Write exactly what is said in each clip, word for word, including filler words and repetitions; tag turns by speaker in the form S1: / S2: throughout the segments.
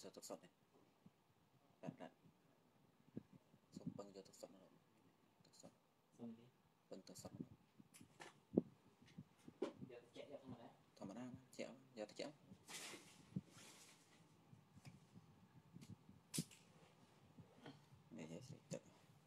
S1: sợ thực sọt này đặt đặt xong bưng cho thực sọt nó thực sọt bưng thực sọt thầm mà chéo giờ chéo này vậy tự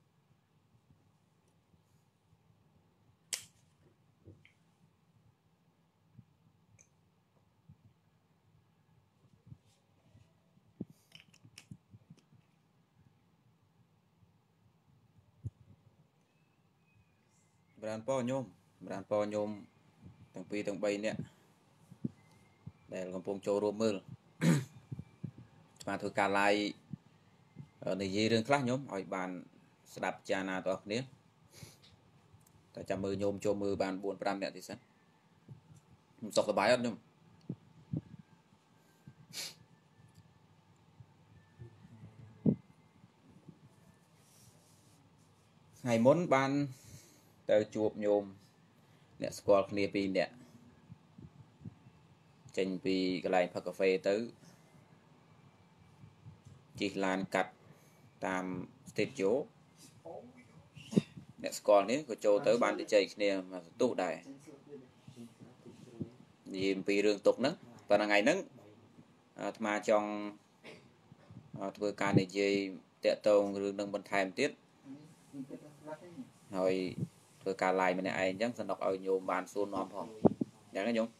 S1: brand po nhôm brand po nhôm từng pi từng bay nè đểកំពុងចូលរួមមើលបាទធ្វើការ live និយាយរឿងខ្លះញោមឲ្យបានស្ដាប់ចាណាតើគ្នាតែចាំមើលញោមចូលមើលបាន bốn năm នាក់ទៀតសិនខ្ញុំសុខសប្បាយអត់ញោមថ្ងៃមុនបានទៅជួបញោមអ្នកស្គាល់គ្នាពីរនាក់ចេញពីកន្លែងផឹកកាហ្វេទៅជិះឡានកាត់តាម studio អ្នកស្គាល់នេះក៏ចូលទៅបានទៅជ័យគ្នាមកសន្ទុះដែរនិយាយអំពីរឿងទុកហ្នឹងប៉ុន្តែថ្ងៃហ្នឹងអាត្មាចង់ធ្វើការនិយាយតាក់ទងរឿងនឹងបន្ថែមទៀតហើយធ្វើការ live ម្នាក់ឯងអញ្ចឹងសនុកឲ្យញោមបានសួរនាំផងយ៉ាងណាញោម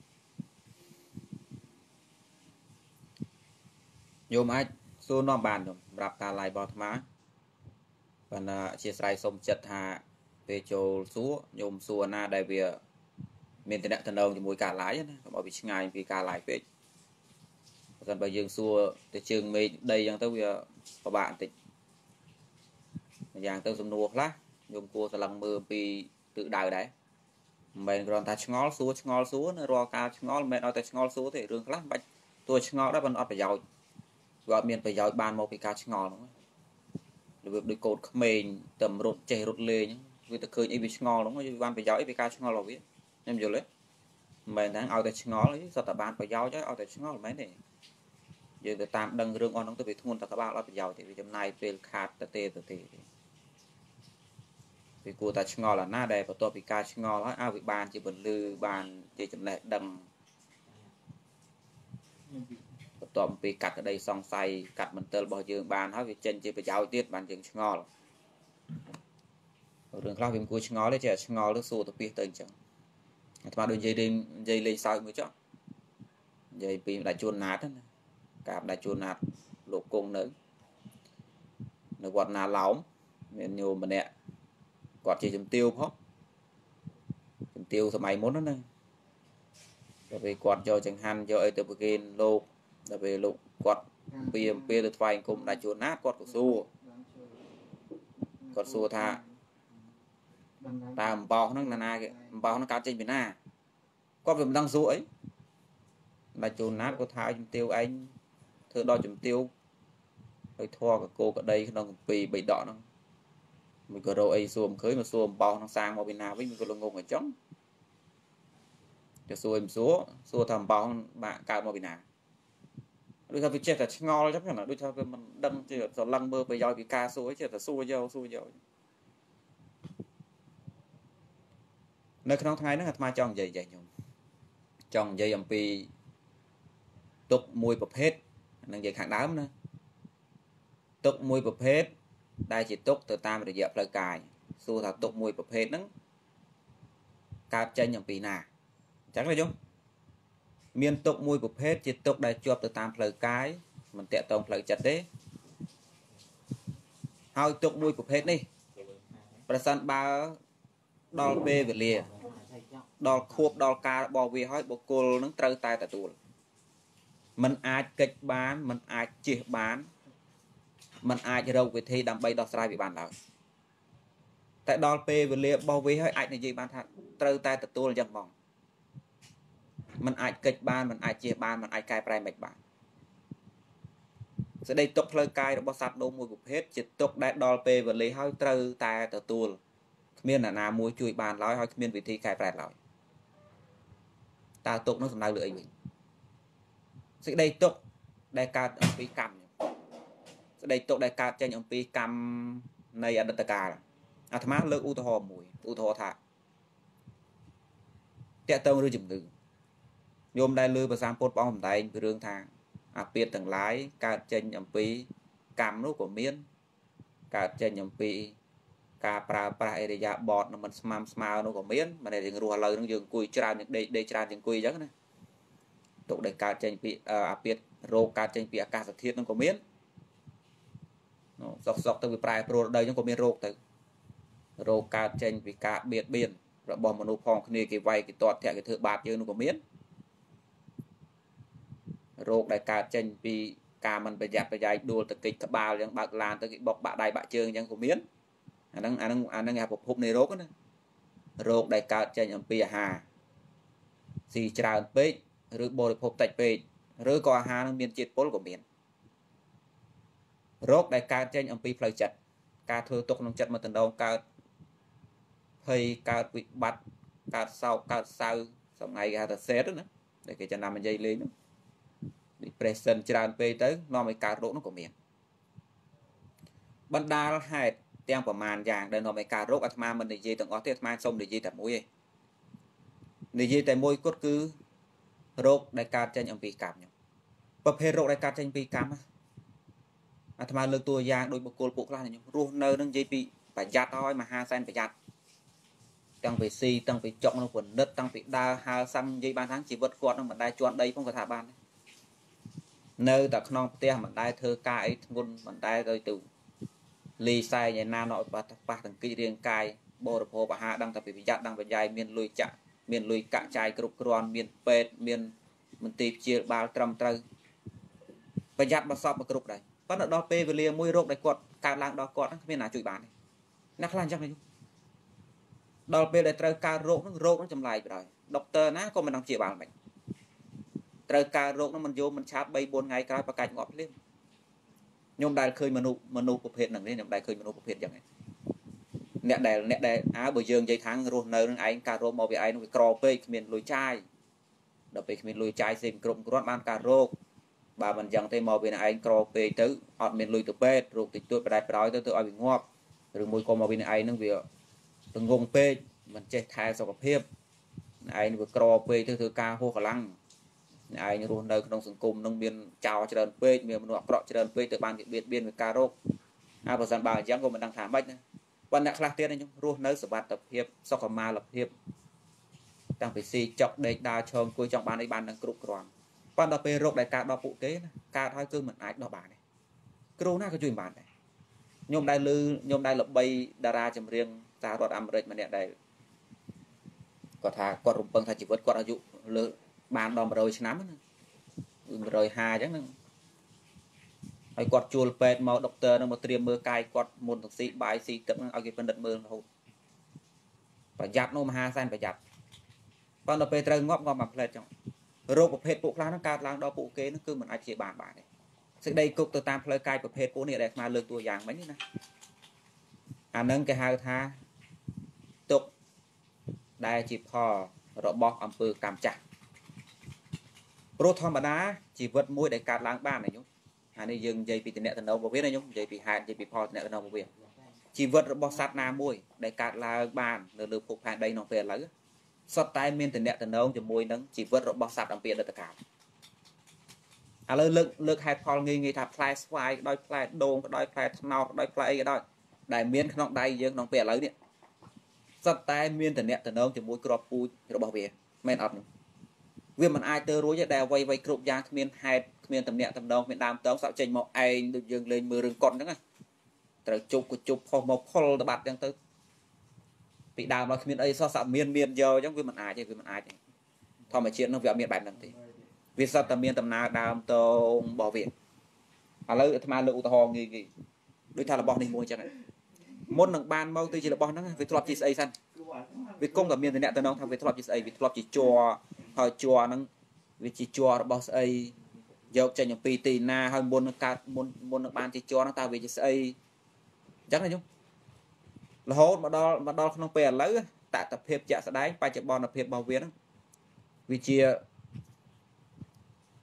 S1: ញោមអាចសួរនាំបានញោមសម្រាប់ការ live របស់អាត្មាប៉ុន្តែអធិស្ឋានសូមចិត្តថាពេលចូលសួរញោមសួរណាដែលវាមានតំណែងជាមួយការ live ណាកុំឲ្យវាឆ្ងាយពីការ live ពេកបើមិនបើយើងសួរទៅជើងមេឃដីអញ្ចឹងទៅវាពិបាកបន្តិចម្យ៉ាងទៅសំណួរខ្លះញោមគួរស្រឡឹងមើលពីទិសដៅដែរមិនមែនគ្រាន់តែឆ្ងល់សួរឆ្ងល់សួរនៅរាល់ការឆ្ងល់មិនមែនឲ្យតែឆ្ងល់សួរទេរឿងខ្លះមិនបាច់តួឆ្ងល់ដែរប៉ុន្តែអត់ប្រយោជន៍វាអត់មានប្រយោជន៍បានមកពីការឆ្ងល់ហ្នឹងរបៀបដូចកូនក្មេងតែរត់ចេះរត់លេងវាទៅឃើញអីវាឆ្ងល់ហ្នឹងវាបានប្រយោជន៍អីពីការឆ្ងល់របស់វាខ្ញុំយល់ទេមិនមែនថាឲ្យតែឆ្ងល់អីសុទ្ធតែបានប្រយោជន៍ឲ្យតែឆ្ងល់មិនមែនទេយើងទៅតាមដឹងរឿងអស់ហ្នឹងទៅវាធ្ងន់តែក្បាលអត់ប្រយោជន៍ទេវាចំណាយពេលខាតទៅទេទៅទេវាគួរតែឆ្ងល់អាណាដែលបន្ទាប់ពីការឆ្ងល់ហើយឲ្យវាបានជាពលឺបានជាចំណេះដឹងបន្ទាប់ពីកាត់ក្តីសង្ស័យកាត់មន្ទិលរបស់យើងបានហើយវាចេញជាប្រយោជន៍ទៀតបានយើងឆ្ងល់រឿងខ្លះវាមិនគួរឆ្ងល់ទេចេះឆ្ងល់ទៅសួរទៅពីទៅអញ្ចឹងអាត្មាដូចនិយាយលេងនិយាយលេងសើចមួយចុះនិយាយពីម្ដេចជួនណាតណាកាម្ដេចជួនណាតលោកគង់នៅនៅវត្តណាឡោមមានញោមម្នាក់គាត់ជាជំទាវផងជំទាវសម័យមុនណាដល់ពេលគាត់យកចង្ហាន់យកអីទៅប្រគេនលោកដល់ពេលលោកគាត់ពីអំពីទៅថ្វាយអង្គមដាច់ជួនណាគាត់ក៏សួរគាត់សួរថាតើអំបោសហ្នឹងណាណាគេអំបោសហ្នឹងកើតចេញពីណាគាត់វាមិនដឹងសួរអីដាច់ជួនណាគាត់ថាជំទាវឯងធ្វើដល់ជំទាវហើយធေါ်កកោក្តីក្នុងគម្ពីរបៃដកហ្នឹងមិនក៏រកអីសួរមិនឃើញមកសួរអំបោសហ្នឹងសាងមកពីណាវិញមិនក៏លងងអញ្ចឹងទៅសួរមិនសួរសួរថាអំបោសបាក់កើតមកពីណាដូចថាវាចេះតែឆ្ងល់អញ្ចឹងណាដូចថាវាមិនដឹងជាស្រឡឹងមើលប្រយោជន៍ពីការសួរចេះតែសួរយកសួរយកនៅក្នុងថ្ងៃហ្នឹងអាត្មាចង់និយាយចេះខ្ញុំចង់និយាយអំពីទុកមួយប្រភេទនឹងនិយាយខាងដើមណាទុកមួយប្រភេទដែលជាទុកទៅតាមរយៈផ្លូវកាយសួរថាទុកមួយប្រភេទហ្នឹងកើតចេញអំពីណាអញ្ចឹងណាយំមានទុកមួយប្រភេទជាទុកដែលជាប់ទៅតាមផ្លូវកាយមិនតាក់ទងផ្លូវចិត្តទេហើយទុកមួយប្រភេទនេះប្រសិនបើដល់ពេលវេលាដល់ខួបដល់កាលរបស់វាហើយបុគ្គលនឹងត្រូវតែទទួលมันអាចកិច្ចបានมันអាចជៀសបានมันអាចរកវិធីដើម្បីដោះស្រាយវាបានឡើយតែដល់ពេលវេលារបស់វាហើយអាចនិយាយបានថាត្រូវតែទទួលអញ្ចឹងបងมันអាចកិច្ចបានมันអាចជៀសបានมันអាចកែប្រែមិនបានសេចក្តីទុកផ្លូវកាយរបស់សត្វដូងមួយប្រភេទជាទុកដែលដល់ពេលវេលាហើយត្រូវតែទទួលគ្មានអ្នកណាមួយជួយបានឡើយហើយគ្មានវិធីកែប្រែឡើយតើទុកនោះសំដៅលើអីវិញសេចក្តីទុកដែលកើតអំពីកម្មស្ដីទុកដែលកើតចេញអំពីកម្មនៃអតីតកាលអាត្មាលើកឧទាហរណ៍មួយឧទាហរណ៍ថាតកតងរឿងជំងឺញោមដែលលើភាសាពុទ្ធព្រះអង្គសម្ដែងពីរឿងថាអាពាធទាំងឡាយកើតចេញអំពីកម្មនោះក៏មានកើតចេញអំពីការប្រើប្រាស់អេរិយាបថនឹងមិនស្មាំស្មើនោះក៏មានមិនដែលយើងរស់ឥឡូវនឹងយើងអង្គុយច្រើនយើងដេកដេកច្រើនជាងអង្គុយអញ្ចឹងណាទុកដែលកើតចេញពីអាពាធរោគកើតចេញពីអាកាសធាតុនឹងក៏មានសុកសុកទៅវាប្រែប្រួលដីអញ្ចឹងក៏មានរោគទៅរោគកើតចេញពីការបៀតបៀនរបស់មនុស្សផងគ្នាគេវាយគេទាត់ធាក់គេធ្វើបាបយើងនោះក៏មានរោគដែលកើតចេញពីការមិនប្រយ័ត្នប្រយែងដួលទៅកិច្ចក្បាលអញ្ចឹងបើកឡានទៅគេបុកបាក់ដៃបាក់ជើងអញ្ចឹងក៏មានអាហ្នឹងអាហ្នឹងអាហ្នឹងគេប្រភពនៃរោគណារោគដែលកើតចេញអំពីអាហារស៊ីច្រើនពេកឬបរិភោគតិចពេកឬក៏អាហារនឹងមានជាតិពុលក៏មានរោគដែលកើតចេញអំពីផ្លូវចិត្តការធ្វើទុកក្នុងចិត្តមកដងកើតភ័យកើតវិបត្តិកើតសោកកើតសៅសម័យគេហៅថាសេតណាដែលគេចំណាំនិយាយលេងនោះ depression ច្រើនពេកទៅនាំឲ្យកើតរោគនោះក៏មានបណ្ដាលហេតុទាំងប្រមាណយ៉ាងដែលនាំឲ្យកើតរោគអាត្មាមិននិយាយទាំងអស់ទេអាត្មាសូមនិយាយតែមួយឯងនិយាយតែមួយគត់គឺរោគដែលកើតចេញអំពីកម្មខ្ញុំប្រភេទរោគដែលកើតចេញពីកម្មអាត្មាលើកតួយ៉ាងដោយបុគ្គលពួកខ្លះខ្ញុំរស់នៅនឹងនិយាយពីប្រយ័ត្នឲ្យមហាសែនប្រយ័ត្នតាំងពីស៊ីតាំងពីចុកនៅពិនិត្យតាំងពីដើរហើរសាំនិយាយបានថាជីវិតគាត់នឹងមិនដែលជន់ដីផងគាត់ថាបាននៅតែក្នុងផ្ទះមិនដែលធ្វើការអីធ្ងន់មិនដែលទៅទៅលីសែងឯណានោះប៉ះប៉ះទាំងគិរាងកាយបរិភោគអាហារដឹងតែពីប្រយ័ត្នដឹងបញ្ញាយមានលុយចាក់មានលុយកាក់ចាយគ្រប់គ្រាន់មានពេទ្យមានមន្ទីរព្យាបាលត្រឹមត្រូវប្រយ័ត្នបសពមកគ្រប់ដែរប៉ុន្តែដល់ពេលវេលាមួយរោគដែលគាត់កើតឡើងដល់គាត់ហ្នឹងគ្មានណាជួយបានទេអ្នកខ្លះអញ្ចឹងដល់ពេលដែលត្រូវកើតរោគហ្នឹងរោគហ្នឹងចម្លែកបណ្ដោយដុកទ័រណាក៏មិនដឹងព្យាបាលមិនត្រូវកើតរោគហ្នឹងមិនយល់មិនឆាតបីបួនថ្ងៃក្រោយប្រកាច់ងាប់ភ្លាមខ្ញុំដែលឃើញមនុស្សមនុស្សប្រភេទហ្នឹងនេះខ្ញុំដែលឃើញមនុស្សប្រភេទអញ្ចឹងអ្នកដែលអ្នកដែលអើបើយើងនិយាយថាងរស់នៅនឹងឯងកើតរោគមកវាឯងនឹងវាក្រពេកគ្មានលុយចាយដល់ពេលគ្មានលុយចាយសេគ្រប់គ្រាន់បានកើតរោគបើមិនអញ្ចឹងទេមកវាឯងក្រពេកទៅអត់មានលុយទៅពេទ្យរោគតិចតួចបដែតប្រោយទៅទៅឲ្យវាងាប់ឬមួយក៏មកវាឯងនឹងវាទងងពេកមិនចេះថែសុខភាពឯងវាក្រពេកទៅធ្វើការហួសកម្លាំងឯងរស់នៅក្នុងសង្គមនឹងមានចោលច្រើនពេកមានមនុស្សអាក្រក់ច្រើនពេកទៅបានគេបៀតបៀនវាការរោគហើយបើសិនបើអញ្ចឹងក៏មិនដឹងថាម៉េចណាប៉ុន្តែអ្នកខ្លះទៀតខ្ញុំរស់នៅសុវត្ថិភាពសុខុមាលភាពតាំងពីស៊ីចុកដេកដើរឈរអង្គុយចង់បានអីបាននឹងគ្រប់គ្រាន់ប៉ុន្តែពេលរោគដែលកើតដល់ពួកគេណាកើតហើយគឺមិនអាចដោះបានទេគ្រូណាក៏ជួយបានដែរខ្ញុំដែលលឺខ្ញុំដែលល្បីតារាចម្រៀងសហរដ្ឋអាមេរិកម្នាក់ដែលគាត់ថាគាត់រំពឹងថាជីវិតគាត់អាយុលើបានដល់100ឆ្នាំណា150អញ្ចឹងហ្នឹងហើយគាត់ជួលពេទ្យមកដុកទ័រនឹងមកត្រៀមមើលកាយគាត់មុនទៅស៊ីបាយស៊ីទឹកហ្នឹងឲ្យគេពិនិត្យមើលរហូតប្រយ័ត្ននោះមហាសែនប្រយ័ត្នប៉ុន្តែពេលត្រូវងាប់ងាប់មកផ្លែតចឹងរោគប្រភេទពួកខ្លះហ្នឹងកើតឡើងដល់ពួកគេហ្នឹងគឺមិនអាចព្យាបាលបានទេសេចក្តីគុកទៅតាមផ្លូវកាយប្រភេទពួកនេះដែលស្មើលើកតួយ៉ាងមិញណាអាហ្នឹងគេហៅថាទុកដែលជាផលរបស់អំពើកម្មចាស់ព្រោះធម្មតាជីវិតមួយដែលកើតឡើងបានណាញោមអានេះយើងនិយាយពីតំណែងរបស់វាណាញោមនិយាយពីហេតុនិយាយពីផលតំណែងរបស់វាជីវិតរបស់សត្វណាមួយដែលកើតឡើងបាននៅលើភពផែនដីក្នុងពេលឥឡូវសុទ្ធតែមានតំណែងជាមួយនឹងជីវិតរបស់សត្វអំពីអតីតកាលឥឡូវលើកលើកហេតុផលងាយងាយថាផ្លែស្វាយដោយផ្លែដូងដោយផ្លែត្នោតដោយផ្លែអីក៏ដោយដែលមានក្នុងដៃយើងក្នុងពេលឥឡូវនេះសុទ្ធតែមានតំណែងជាមួយក្របពូជរបស់វាមែនអត់នោះវាមិនអាចទៅរួចទេដែលអ្វីៗគ្រប់យ៉ាងគ្មានហេតុគ្មានតំណែងតំណងគ្មានដើមតងសក់ចេញមកឯងដូចយើងលេងមើលរឿងកុនអញ្ចឹងណាត្រូវជប់ក៏ជប់ផុសមកផុលទៅបាត់អញ្ចឹងទៅពីដើមមកគ្មានអីសោះសក់មានមានយកអញ្ចឹងវាមិនអាចទេវាមិនអាចទេធម្មជាតិនោះវាអត់មានបែបហ្នឹងទេវាសុទ្ធតែមានដំណើរដើមតងរបស់វាឥឡូវអាត្មាលើកឧទាហរណ៍ងាយងាយដូចថារបស់នេះមួយអញ្ចឹងមុននឹងបានមកទៅជារបស់ហ្នឹងវាធ្លាប់ជាស្អីសិនវាគង់តែមានតំណែងតំណងថាវាធ្លាប់ជាស្អីវាធ្លាប់ជាជ័រហើយជ័រហ្នឹងវាជាជ័ររបស់ស្អីយកចេញអំពីទីណាហើយមុននឹងកើតមុនមុននឹងបានជាជ័រហ្នឹងតើវាជាស្អីអញ្ចឹងណាញោមរហូតមកដល់មកដល់ក្នុងពេលឥឡូវតតភាពជាក់ស្ដែងបច្ចុប្បន្នភាពរបស់វាហ្នឹងវាជាត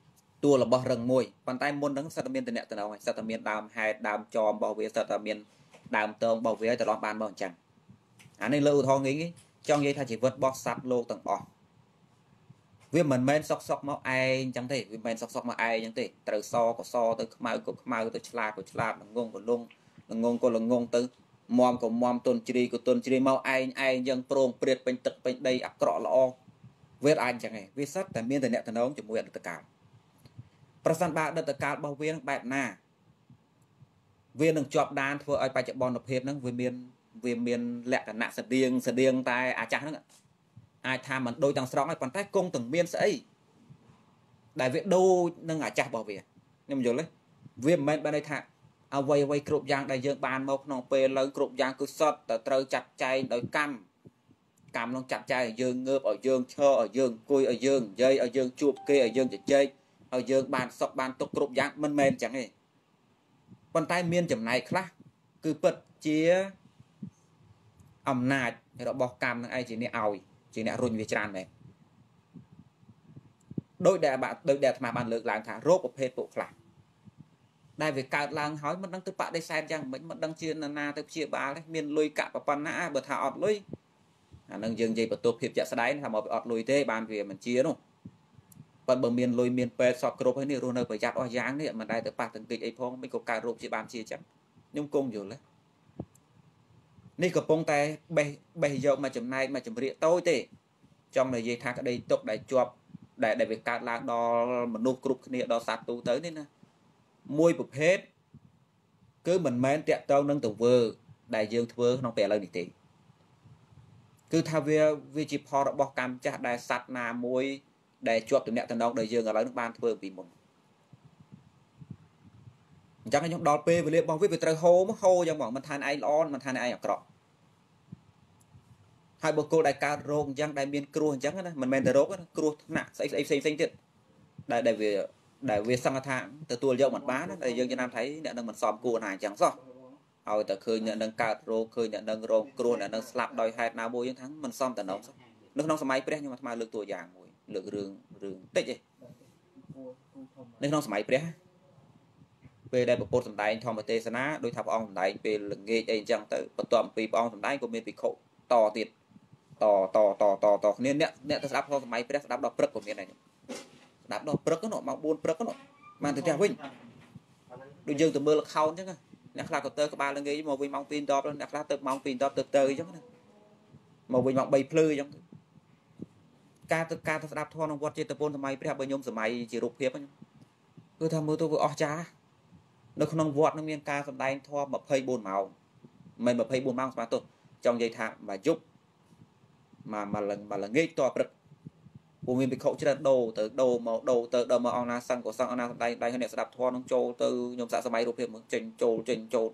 S1: tua là bao rừng môi bàn tay môn nắng sát miên từ nẹt từ nào sát miên đàm hai đàm tròn bảo vệ sát miên đàm tông bảo vệ từ loạn bàn bảo chẳng anh ấy lưu thong nghĩ trong dây thay chỉ vượt bó sát lô tầng bỏ vì mình men sọc sọc máu ai chẳng thể vì men sọc sọc máu ai chẳng thể từ so của so từ mau của mau từ chla của chla ngôn của lung ngôn của ngôn từ mom của mom tôn chi của tôn chi mau ai ai dân prong priệt bên tật bên đây ạc cọ lọ viết anh chẳng này viết sát tại miên từ nẹt từ nấu chụp nguyện được cảประสานบาดตะการบ่เวียนแบบน่ะเวียนนึงจอบดานធ្វើឲ្យបច្ចុប្បន្នភាពហ្នឹងវាមានវាមានលក្ខណៈស្តៀងស្តៀងតែអាចាស់ហ្នឹងអាចថាមិនដូចទាំងស្រុងហើយប៉ុន្តែគង់ទាំងមានស្អីដែលវាដូចនឹងអាចាស់របស់វាខ្ញុំយល់ទេវាមិនមែនបានន័យថាអ្វីអ្វីគ្រប់យ៉ាងដែលយើងបានមកក្នុងពេលលើគ្រប់យ៉ាងគឺសតតែត្រូវចាត់ចែងដោយកម្មកម្មនឹងចាត់ចែងឲ្យយើងងើបឲ្យយើងឈរឲ្យយើងអង្គុយឲ្យយើងនិយាយឲ្យយើងជួបគេឲ្យយើងជជែកឲ្យយើងបានសុខបានទុកគ្រប់យ៉ាងមិនមែនចឹងទេប៉ុន្តែមានចំណែកខ្លះគឺពិតជាអំណាចរបស់កម្មនឹងឯងជាអ្នកឲ្យជាអ្នករុញវាច្រើនមែនដោយដែលបាក់ដោយដែលអាត្មាបានលើកឡើងថារោគប្រភេទពួកខ្លះដែលវាកើតឡើងហើយមិនដឹងទៅបដិសេធយ៉ាងមិនមិនដឹងជាណាទៅព្យាបាលទេមានលុយកាក់ប៉ុណ្ណាបើថាអត់លុយអានឹងយើងនិយាយបន្ទោភាពជាក់ស្ដែងថាមកវាអត់លុយទេបានវាមិនជានោះប៉ុន្តែបើមានលុយមានពេទ្យសពគ្រប់ហើយនេះរស់នៅប្រយ័ត្នអស់យ៉ាងនេះមិនដែលទៅប៉ះទង្គិចអីផងមិនក៏កើតរោគជាបានជាចឹងខ្ញុំគង់យល់ទេនេះកំពុងតែបេះបេះយកមកចំណែកមកចម្រៀកតូចទេចង់និយាយថាក្តីទុកដែលជាប់ដែលដែលវាកើតឡើងដល់មនុស្សគ្រប់គ្នាដល់សត្វទូទៅនេះណាមួយប្រភេទគឺមិនមែនតាក់ទងនឹងទង្វើដែលយើងធ្វើក្នុងពេលឥឡូវនេះទេគឺថាវាវាជាផលរបស់កម្មចាស់ដែលសត្វណាមួយដែលជាប់តំណែងតំណងដែលយើងឥឡូវនឹងបានធ្វើពីមុនអញ្ចឹងខ្ញុំដល់ពេលវេលារបស់វាវាត្រូវហូរមកហូរយ៉ាងហ្មងមិនថាឯងល្អមិនថាឯងអាក្រក់ហើយបុគ្គលដែលកើតរោគអញ្ចឹងដែលមានគ្រោះអញ្ចឹងណាមិនមែនតែរោគណាគ្រោះថ្នាក់ស្អីស្អីផ្សេងផ្សេងទៀតដែលដែលវាដែលវាសង្កថាទទួលយកមិនបានតែយើងចំណាំថៃអ្នកនឹងមិនសមគួរណាអញ្ចឹងសោះឲ្យតែឃើញអ្នកនឹងកើតរោគឃើញអ្នកនឹងរងគ្រោះអ្នកនឹងស្លាប់ដោយហេតុណាមួយយើងថាមិនសមតំណងសោះនៅក្នុងសម័យព្រះខ្ញុំអាត្មាលើកតួយ៉ាងមួយលើករឿងរឿងតិចឯងនៅក្នុងសម័យព្រះពេលដែលព្រះពុទ្ធសម្ដែងធម្មទេសនាដោយថាព្រះអង្គសម្ដែងពេលល្ងាចអីអញ្ចឹងទៅបន្ទាប់ពីព្រះអង្គសម្ដែងក៏មានភិក្ខុតទៀតតតតតតគ្នាអ្នកអ្នកទៅស្ដាប់ក្នុងសម័យព្រះស្ដាប់ដល់ព្រឹកក៏មានដែរស្ដាប់ដល់ព្រឹកនោះម៉ោងបួនព្រឹកនោះបានទៅផ្ទះវិញដូចយើងទៅមើលល្ខោនអញ្ចឹងអ្នកខ្លះក៏ទៅក្បាលល្ងាចមកវិញម៉ោងពីរដប់អ្នកខ្លះទៅម៉ោងពីរដប់ទៅទៅអញ្ចឹងណាមកវិញម៉ោងបីភ្លឺអញ្ចឹងការទៅការទៅស្ដាប់ធម៌ក្នុងវត្តចេតពុនសម័យព្រះបើខ្ញុំសម័យជារូបភាពហ្នឹងគឺថាមើលទៅវាអស្ចារ្យនៅក្នុងវត្តនឹងមានការសម្ដែងធម៌ម្ភៃបួនម៉ោងមិនម្ភៃបួនម៉ោងស្មើទោះចង់និយាយថាមួយយប់មកមកឡើងមកល្ងាចតព្រឹកពួកមានភិក្ខុច្រើនដូរទៅដូរមកដូរទៅដល់មកអង្គណាសង្ឃក៏សង្ឃអង្គណាសម្ដែងដៃអ្នកស្ដាប់ធម៌នឹងចូលទៅខ្ញុំសាកសម័យរូបភាពមើលចេញចូលចេញចូល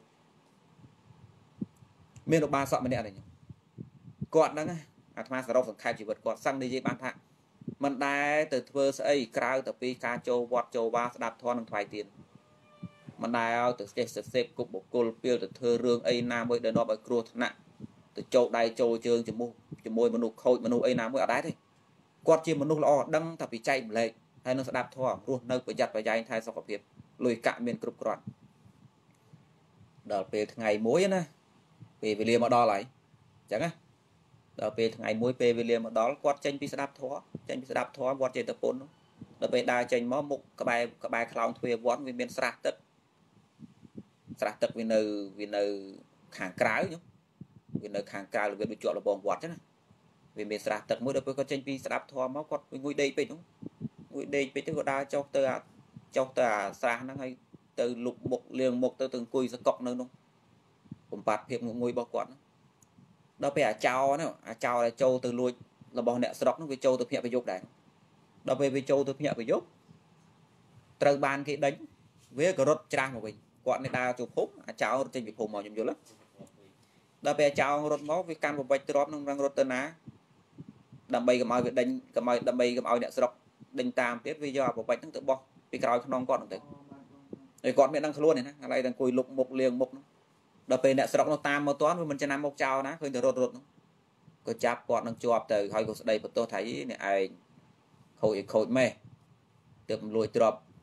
S1: មានឧបាសកម្នាក់នេះគាត់ហ្នឹងអាត្មាសរុបសង្ខេបជីវិតគាត់សឹងនិយាយបានថាមិនដែលទៅធ្វើស្អីក្រៅទៅពីការចូលវត្តចូលវាស្ដាប់ធម៌នឹងថ្វាយទានមិនដែលឲ្យទៅចេះសេពគប់បុគ្គលពីលទៅធ្វើរឿងអីណាមួយដែលនាំឲ្យគ្រោះថ្នាក់ទៅចូលដៃចូលជើងជាមួយជាមួយមនុស្សខូចមនុស្សអីណាមួយអត់ដែរទេគាត់ជាមនុស្សល្អដឹងតែពីចែកម្លែកហើយនឹងស្ដាប់ធម៌រស់នៅប្រយ័ត្នប្រយែងថែសុខភាពលុយកាក់មានគ្រប់គ្រាន់ដល់ពេលថ្ងៃមួយណាពេលវេលាមកដល់ហើយអញ្ចឹងណាដល់ពេលថ្ងៃមួយពេលវេលាមកដល់គាត់ចេញពីស្ដាប់ធម៌ចេញពីស្ដាប់ធម៌វត្តចេតពុនដល់ពេលដើរចេញមកមុខក្បែរក្បែរខ្លោងទ្វារវត្តវាមានស្រះទឹកស្រះទឹកវានៅវានៅខាងក្រៅញោមវានៅខាងក្រៅវាដូចជាប់លបងវត្តចឹងណាវាមានស្រះទឹកមួយដល់ពេលគាត់ចេញពីស្ដាប់ធម៌មកគាត់ងុយដេកពេកហ្នឹងងុយដេកពេកទៅគាត់ដើរចុះទៅចុះទៅអាស្រះហ្នឹងហើយទៅលុបមុខលាងមុខទៅទៅអង្គុយសកុកនៅនោះបំបត្តិភាពងុយងុយរបស់គាត់ដល់ពេលអាចោហ្នឹងអាចោដែលចូលទៅលួចរបស់អ្នកស្រុកហ្នឹងវាចូលទៅភ្នាក់ប្រយុទ្ធដែរដល់ពេលវាចូលទៅភ្នាក់ប្រយុទ្ធត្រូវបានគេដេញវាក៏រត់ច្រាស់មកវិញគាត់នេះដើរចូលភូមិអាចោរត់ចេញពីភូមិមកខ្ញុំយល់ដល់ពេលអាចោរត់មកវាកាន់ប្រវត្តិទ្របនឹងរងរត់ទៅណាដើម្បីកុំឲ្យវាដេញកុំឲ្យដើម្បីកុំឲ្យអ្នកស្រុកដេញតាមទៀតវាយកប្រវត្តិហ្នឹងទៅបោះពីក្រោយខ្នងគាត់ហ្នឹងទៅហើយគាត់មានដឹងខ្លួនទេណាឥឡូវតែអង្គុយលុបមុខលាងមុខហ្នឹងដល់ពេលអ្នកស្រុកនោះតាមមកតាន់វាមិនចំណាំមកចោលណាឃើញតែរត់រត់ហ្នឹងក៏ចាប់គាត់នឹងជាប់ទៅហើយក៏ស្ដីបន្ទោសថានេះឯងខូចឲ្យខូចម៉េះទើបលួចទ្រប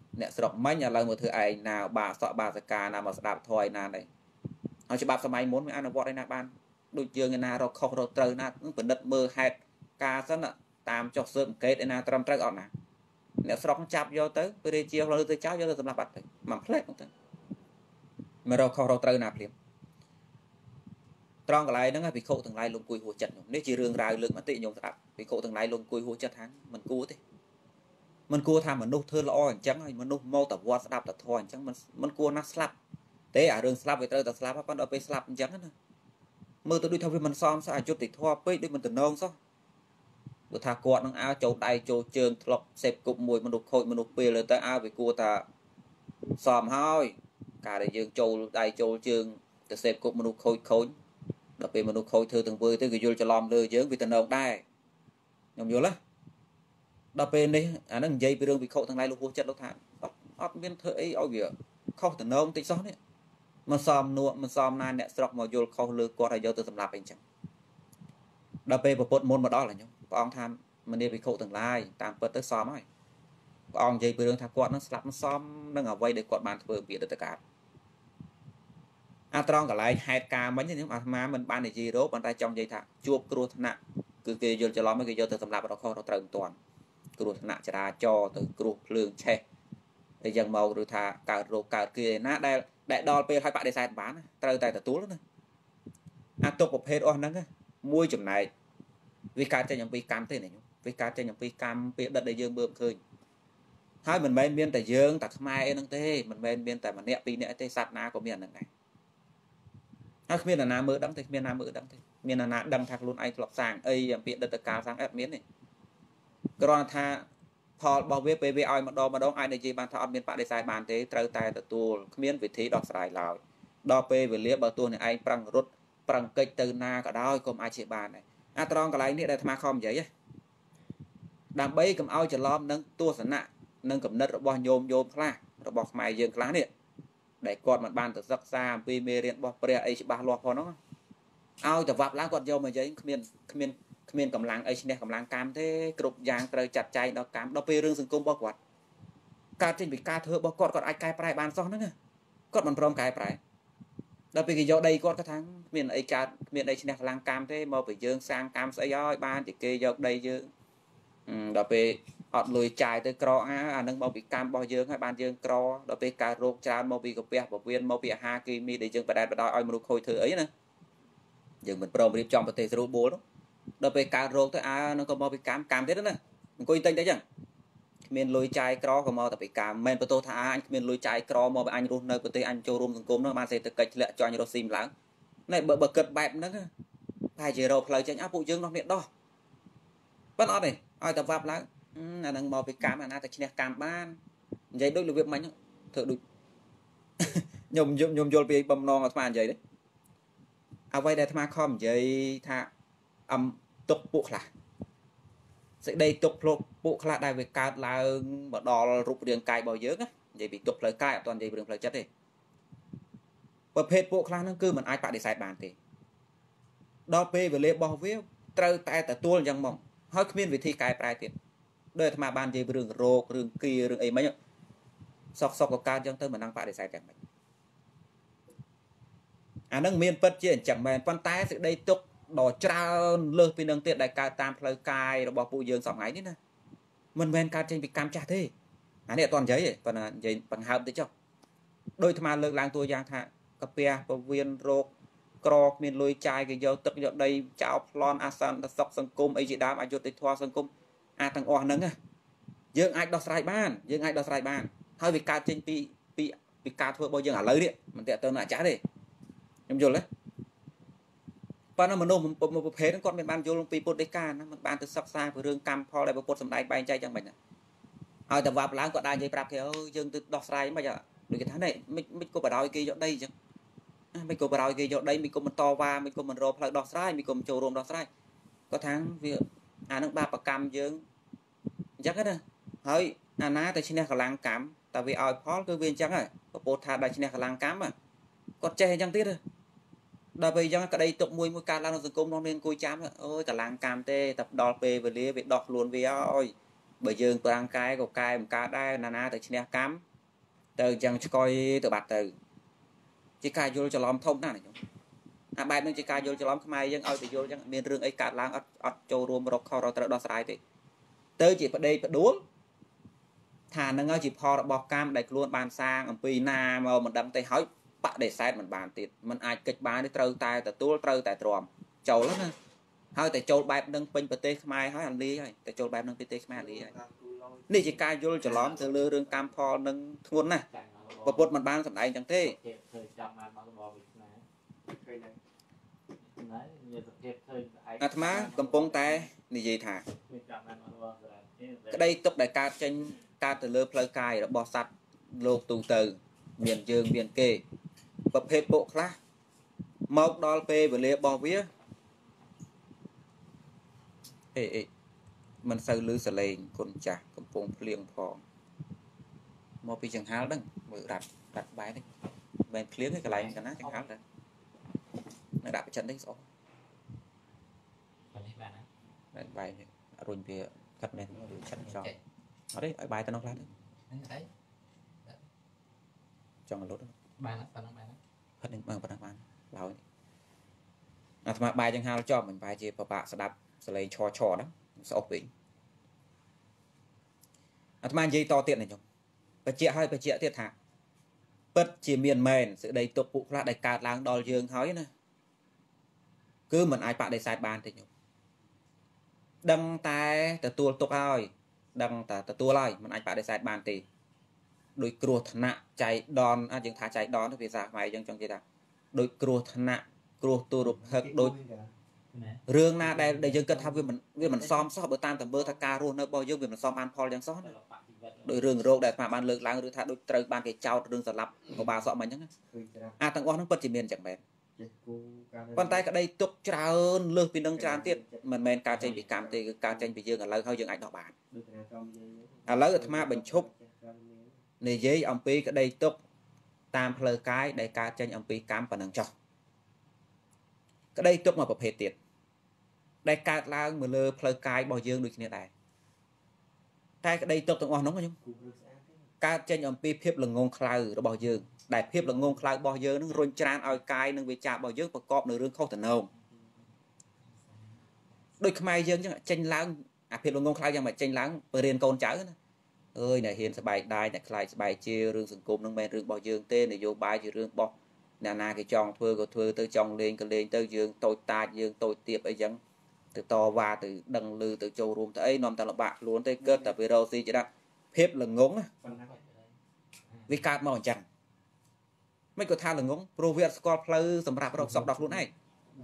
S1: nè sọc mấy nhà lần một thứ ai nào bà sọ bà sẽ cà nào mà đạp thôi nào đây họ chỉ bạp sớm muốn ăn vọt đây nè ban đôi chương người nào rồi không rồi trời nè vẫn đất mơ hẹp ca rất là tam cho sớm kết đây nè trầm trắc ọt nè nè sọc chạp vô tới tôi đi chiều rồi tôi cháu vô tôi làm bạch mà plek không tới mà rồi không rồi trời nè liền trong cái này nó ngay bị khổ từng này luôn cùi hồ chật nếu chỉ riêng rào lượng mà tị nhung thật bị khổ từng này luôn cùi hồ chật hắn mình cua thế mình cua tham mình nô thưa lo chẳng hay mình nô mau tập qua đạp tập thôi chẳng mình mình cua nó slap thế à riêng slap về tới tập slap bắt đầuไป slap chẳng nữa mưa tôi đi theo với mình xóm sao chút thì thoa pít đi mình từ nông sao tôi thà quạt nó áo châu tay châu trường lọc xếp cục mùi mình đục khôi mình đục bìaเลยtới áo về cua ta xòm thôi cả đại dương châu tay châu trường từ xếp cục mình đục khôi khôi đặc biệt mình đục khôi thư từng vừa tới cái vô cho lòm lừa dưỡng vì từ nông đây nhầm vô lắm đặc biệt đi à nó dây bị đường bị khổ thằng này lúc vô chất lúc thang ót miên thợ ấy ôi việc không từ nông tích xót đấy mà xòm nụ mà xòm nan nè sọc mà vô không lừa qua là vô từ tầm lạp anh chẳng đặc biệt một môn mà đó là nhung ông tham mình đi bị khổ thằng lai tạm bớt tới xòm ấy ông dây bị đường thằng quạt nó slap nó xòm nó ngả vây để quạt bàn vừa bị được tất cả à trong cả lại hai ca mấy những mà má mình ban để gì đó bàn tay trong dây thằng chuột cua thằng nặng cứ kia vô cho lo mấy cái vô từ tầm lạp đó không nó trần toàn cột nặng chả ra cho từ cột lương che để dần màu rồi thà cả rồi cả kia nát đây đại đo pe hai bạn để xài bán tao tay từ túi nữa à tục một hết on đó mua chừng này vì cá cho những vi cam thế này vì cá cho những vi cam bị đất để dương bơm khơi hai mình bên biên tại dương tại mai năng thế mình bên biên tại mà nẹt pi nẹt thế sạt ná của miền này hai miền là nam mưa đắng thế miền nam mưa đắng thế miền là nam đắng thạc luôn ai lọc sàng ấy bị đất tất cả sang ép miến này còn thaพอ bảo vệ về về ai mà đo mà đo ai này gì bàn thọ miền bắc để xài bàn thế trời tài từ tua miền vị thế đo xài lào đo pe về lia bảo tua này ai prang rút prang cây từ na cả đôi cùng ai chỉ bàn này à tròn cái này này đây tham không vậy đam bay cầm ao chở lom nâng tua sẵn nạ nâng cầm nứt bỏ nhôm nhôm khla rồi bỏ mày dương khla này để quạt mặt bàn từ sắc xa vì mê riêng bỏ pre ai chỉ ba loa phò nó ao chở vạp lá quạt vô mà giấy miền miền miền cầm lăng ấy nè cầm lăng cam thế cục giang trời chặt chay đó cam đó pe rương sừng cung bao quạt ca trên bị ca thưa bao quạt còn ai cài prai bàn son nữa nè quạt mình prom cài prai đó pe cái do đây quạt cái tháng miền ấy ca miền ấy nè lăng cam thế mà phải dương sang cam sấy ơi ban thì kê do đây chứ đó pe ọt lùi chài tới cro à nâng mau bị cam bao dương hay ban dương cro đó pe cà rốt tràn mau bị cục bè bảo viên mau bị ha kimi để dương phải đạt đòi oi một khôi thử ấy nè dương mình prom đi trong một tê rô bố đó đợt về cà rốt tới à nó có mò bị cam cam thế đó nè mình coi tên đấy chẳng miền lùi chai cro có mò tập bị cam men tô thà anh miền lùi chai cro mò bị anh luôn nơi của anh châu rôm từng cốm nó mang sẽ tự cách lệ cho anh rồi sim lãng này bờ bờ cật bẹp nữa hai chỉ rồi lời tranh áp bộ dương nó miệng đo bắt nó này ai tập vạp lãng là đang mò bị cam là na tại trên cam ban vậy đôi là việc mạnh thợ đục nhom nhom nhom vô bị bầm non ở màn vậy đấy à vậy để tham khom vậy tha âm tục buộc là sẽ đây tục lục buộc là đại về cao là mà đo rụp đường cài bao nhiêu á vậy bị tục lời cài toàn vậy đường lời chất đi và phết buộc là nó cứ mình ai bạn để xài bàn thì đo p về lệ bao viết trâu tay tại tuôn chẳng mong hơi miên về thi cài prai tiền đời mà bàn gì đường rô đường kia đường ấy mấy nhá sọc sọc có cao chẳng tới mình đang bạn để xài chẳng mình à nâng miên bất chứ chẳng mền quan tay sẽ đây tục đỏ trao lơ pin đằng tiện đại ca tam lời cài rồi bỏ phụ dương sòng ấy nè mình men ca trên bị cam chả thế anh này toàn giấy còn là giấy bằng hàm thế cho đôi tham lơ lang tôi giang thạ cà phê và viên rô cro miền lôi chai cái dầu tức dầu đây cháo plon asan sọc sân cung ấy chị đám ai vô tịch thoa sân cung à thằng oan nâng à dương ai đo sai ban dương ai đo sai ban hơi bị ca trên bị bị bị ca thua bao dương ở lấy điện mình tẹt tơ lại chả đi em rồi đấy nó mình nôm một một hết con mình ban vô luôn pi poteca nó mình ban từ sắc xa của rương cam pho lại một sầm đai bay chay chẳng mình à tập vạp láng còn đai dây prap thì ơi dương từ đọt sai bây giờ được cái tháng này mình mình có bà đòi kia chỗ đây chứ mình có bà đòi kia chỗ đây mình có mình to va mình có mình rô lại đọt sai mình có mình trâu rôm đọt sai có tháng việc à nó ba bạc cam dương chắc hết rồi hơi à ná tại trên khả năng cam tại vì ai phó cứ viên chắc rồi có bột thà đại trên khả năng cam mà có che chẳng tiếc rồi đợt bây giờ cái đây tục mùi mùi cá lan rừng cung nó nên cùi chám ơi cả làng cam tê tập đo về về lia về đọt luôn về ơi bởi dương toàn cái của cái cá đây là na từ trên cam từ chẳng coi từ bạc từ chỉ cài vô cho lom thông này à bài nó chỉ cài vô cho lom không ai dân ơi thì vô chẳng miền rừng ấy cả làng ở châu rùa một kho rồi đo sai thì tới chỉ phải đây phải đuối thà nó chỉ phò bọc cam đầy luôn bàn sang ở pi na mà mình đâm tay hói bạ để sai mình bàn tiệt mình ai kịch bán đi trâu tay từ tua trâu tại tròn châu lắm nè hơi tại châu bài nâng pin bờ tê mai hói hành lý rồi tại châu bài nâng pin tê mai lý rồiนี่chỉ cài vô cho lom từ lư rừng cam phò nâng thôn này và bột mình bán sẵn đây chẳng thế à thằng má cầm bông tay này gì thả cái đây tục đại ca tranh ca từ lơ plei cài đã bỏ sạch lột tù từ miền dương miền kề và phê bộ khác mọc đo phê và lê bò vía ê ê mình sao lư sờ lên con chả cầm bông liêng phò mò pi chẳng háo đừng mở đặt đặt bài đấy bên liếng cái lại cái nó chẳng háo đấy nó đặt chân đấy số bài rồi về cắt lên chân cho ở đấy ở bài tao nó lát đấy cho nó lốt bàn hết đến bằng bàn lao à mà bài chẳng hao cho mình bài gì bà bạ sẽ đạp sẽ lấy cho cho đó sẽ ốp bình à mà gì to tiện này nhung bà chị hơi bà chị tiết hạ bất chỉ miền mền sự đầy tục phụ là đầy cạt láng đo dương hói nè cứ mình ai bạn để sai bàn thì nhung đăng tay từ tua tục ai đăng ta từ tua lại mình anh bạn để sai bàn thì đôi cua nạ chạy đòn à dừng thả chạy đòn vì giả mày dừng trong gì đó đôi cua nạ cua tua rụp hật đôi rương na đây đây dừng cất tháp với mình với mình xóm xót bữa tam tầm bữa thà cà rô nơi bao nhiêu vì mình xóm ăn phò đang xót đôi rương rô để mà ban lực láng đôi thà đôi trời ban cái trao rương sờ lấp của bà xóm mình nhá à thằng con nó bất chỉ miền chẳng bền con tay cái đây tục trào lơ pin nâng tràn tiết mình men cao tranh bị cảm thì cao tranh bị dương ở lâu hơi dương ảnh đỏ bàn à lấy ở tham bình chúc này giấy ông pi cái đây tục tam phơi cái đây cao tranh ông pi cam và nâng cho cái đây tục mà bậc hệ tiệt đây cao la mà lơ phơi cái bao dương được như này tay cái đây tục tụi ngon nóng không cao tranh ông pi phép là ngon khai rồi bao dương đại phép là ngôn khai bao giờ nó run tràn ao cay nó bị chạm bao giờ và cọp nửa rương khâu thần hồn đôi mai dương chứ tranh lãng à phép là ngôn khai nhưng mà tranh lãng bờ riêng con cháu ơi này hiền bài đai này lại bài chia rương sừng cụm nó men rương bao dương tên này vô bài chỉ rương bọc nà na cái tròn thưa có thưa tới tròn lên cái lên tới dương tôi ta dương tôi tiệp ấy chẳng từ to và từ đằng lư từ châu rùm tới nom ta là bạn luôn tới kết tập video gì chứ đó phép là ngốn vì cát màu chẳng mấy cái thang là ngỗng proviet score play sầm rạp đọc sọc đọc luôn này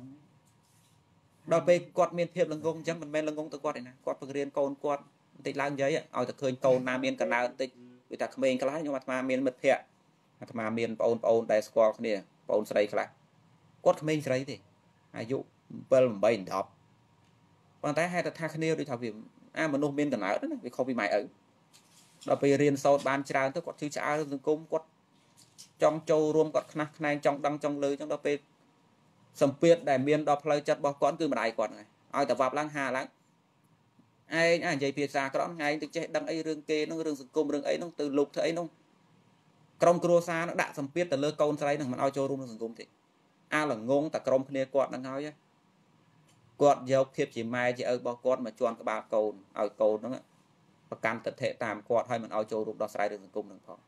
S1: đọc về quạt miền thiệp là ngỗng chẳng mình men là ngỗng từ quạt này nè quạt bậc riêng côn quạt tịch lang giấy ao từ khơi côn nam miền cần nào tịch vì ta mình cái lá nhưng mà miền mật thiệp mà miền ôn ôn đại score này ôn sấy cái quạt mình sấy thì ai dụ bel bảy đọc còn tay hai ta thang khêu đi thảo việc à mà nông miền cần nào đó vì không bị mày ở đọc về riêng sau ban trà tới quạt chữ trả rừng cung quạt trong châu rùm quạt khăn này trong đăng trong lư trong đó pe sầm piết đại miền đọc lời chặt bỏ con cứ mà đại quạt này ai tập vạp lăng hà lăng ai anh dây phía xa cái đó ngay từ chế đăng ấy rương kê nó rương cung rương ấy nó từ lục thấy nó trong cua xa nó đã sầm piết từ lơ côn say thằng mình ao châu rùm rừng cung thì a là ngôn ta trong kia quạt đang nói chứ quạt dọc thiệp chỉ mai chỉ ở bao con mà chọn cái ba cồn ở cồn nó và cam tật thể tạm quạt hay mình ao châu rùm đó say rừng cung đừng phòng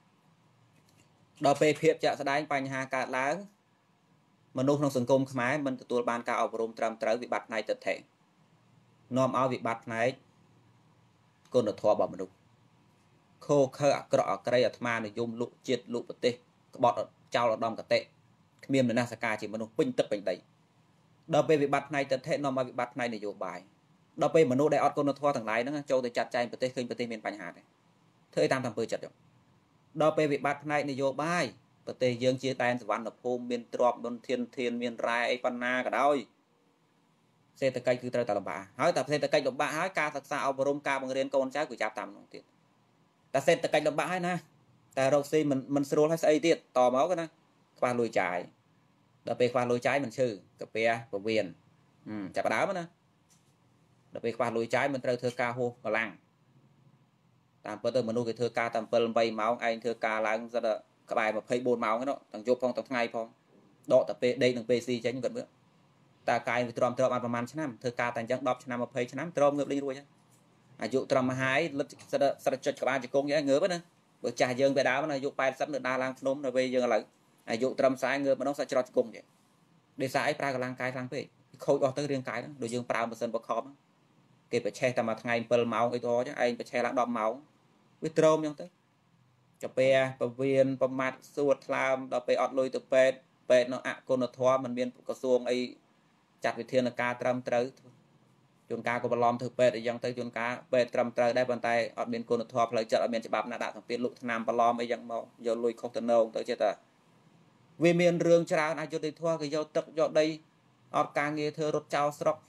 S1: đo pe phiệp chợ sẽ đánh bành hà cả láng mà nô trong sừng cung máy mình tụi ban cao ở vùng trầm trở bị bạt này tật thể nom ao bị bạt này con được thua bảo mình đúng khô khơ cọ cây ở ma này dùng lụ chiết lụ bật tê bọt trao là đom cả tệ miền là Nasaka chỉ mình pin tập bệnh đấy đo pe bị bạt này tật thể nom ao bị bạt này để vô bài đo pe mà nô đại ọt con được thua thằng lái nó châu từ chặt chay bật tê khinh bật tê miền bành hà này thời tam thằng pơi chặt được đo pe bị bạt này để vô bài bờ tây dương chia tay văn ở phôm miền trọp đôn thiên thiên miền rai panna cả đôi xe tây cây cứ trời tàu bạ hỏi tập xe tây cây lộng bạ hỏi ca thật sao ở rôm ca bằng riêng con trái của chạp tầm non tiền ta xe tây cây lộng bạ hay na ta đâu xí mình mình sưu hay xây tiền tò máu cái na qua lùi trái đo pe qua lùi trái mình sư cà phê của viên chả có đá mà nè đo pe qua lùi trái mình trời thưa ca hô và làng តាមពិតទៅមនុស្សគេធ្វើការតាមbảyម៉ោងឯងធ្វើការឡើងសិតក្បែរยี่สิบสี่ម៉ោងហ្នឹងទាំងយប់ផងទាំងថ្ងៃផងដកតែពេលដេកនឹងពេលស៊ីចេញគាត់មើលតើកាយវាទ្រាំទ្របានប្រហែលឆ្នាំធ្វើការតែអញ្ចឹង10ឆ្នាំยี่สิบឆ្នាំទ្រាំងើបលេងរួចហើយអាយុត្រឹមហើយលិតសិតសិតចុចក្បាលជង្គង់យ៉ាងងើបណាបើចាស់យើងពេលដើមអាយុแปดสิบនៅដើរឡើងភ្នំនៅពេលយើងឥឡូវអាយុត្រឹមខ្សែងើបម្ដងសាច់ច្រត់ជង្គង់ទៀតដោយសារអីប្រើកម្លាំងកាយខ្លាំងពេកខូចអស់ទៅរាងកាយហ្នឹងដូចយើងប្រើម៉ាស៊ីនបខំគេប្រឆេះតែមួយថ្ងៃbảyម៉ោងអីទៅចឹងឯងប្រឆេះឡើង10ម៉ោងវាទ្រាំចឹងទៅកាពែពវៀនប្រមាត់សួតថ្លើមដល់ពេលអត់លុយទៅពេទ្យពេទ្យនៅអគុណធម៌มันមានក្រសួងអីចាត់វិធានការត្រឹមត្រូវជួនកាលក៏បន្លំធ្វើពេទ្យអីចឹងទៅជួនកាលពេទ្យត្រឹមត្រូវដែរប៉ុន្តែអត់មានគុណធម៌ផ្លូវចិត្តអត់មានច្បាប់ណាដាក់សម្ពាធលុកថ្នាំបន្លំអីចឹងមកយកលុយខុសទៅណងទៅចេះតែវាមានរឿងច្រើនអយុត្តិធម៌គេយកទឹកយកដីអត់ការងារធ្វើរត់ចោលស្រុក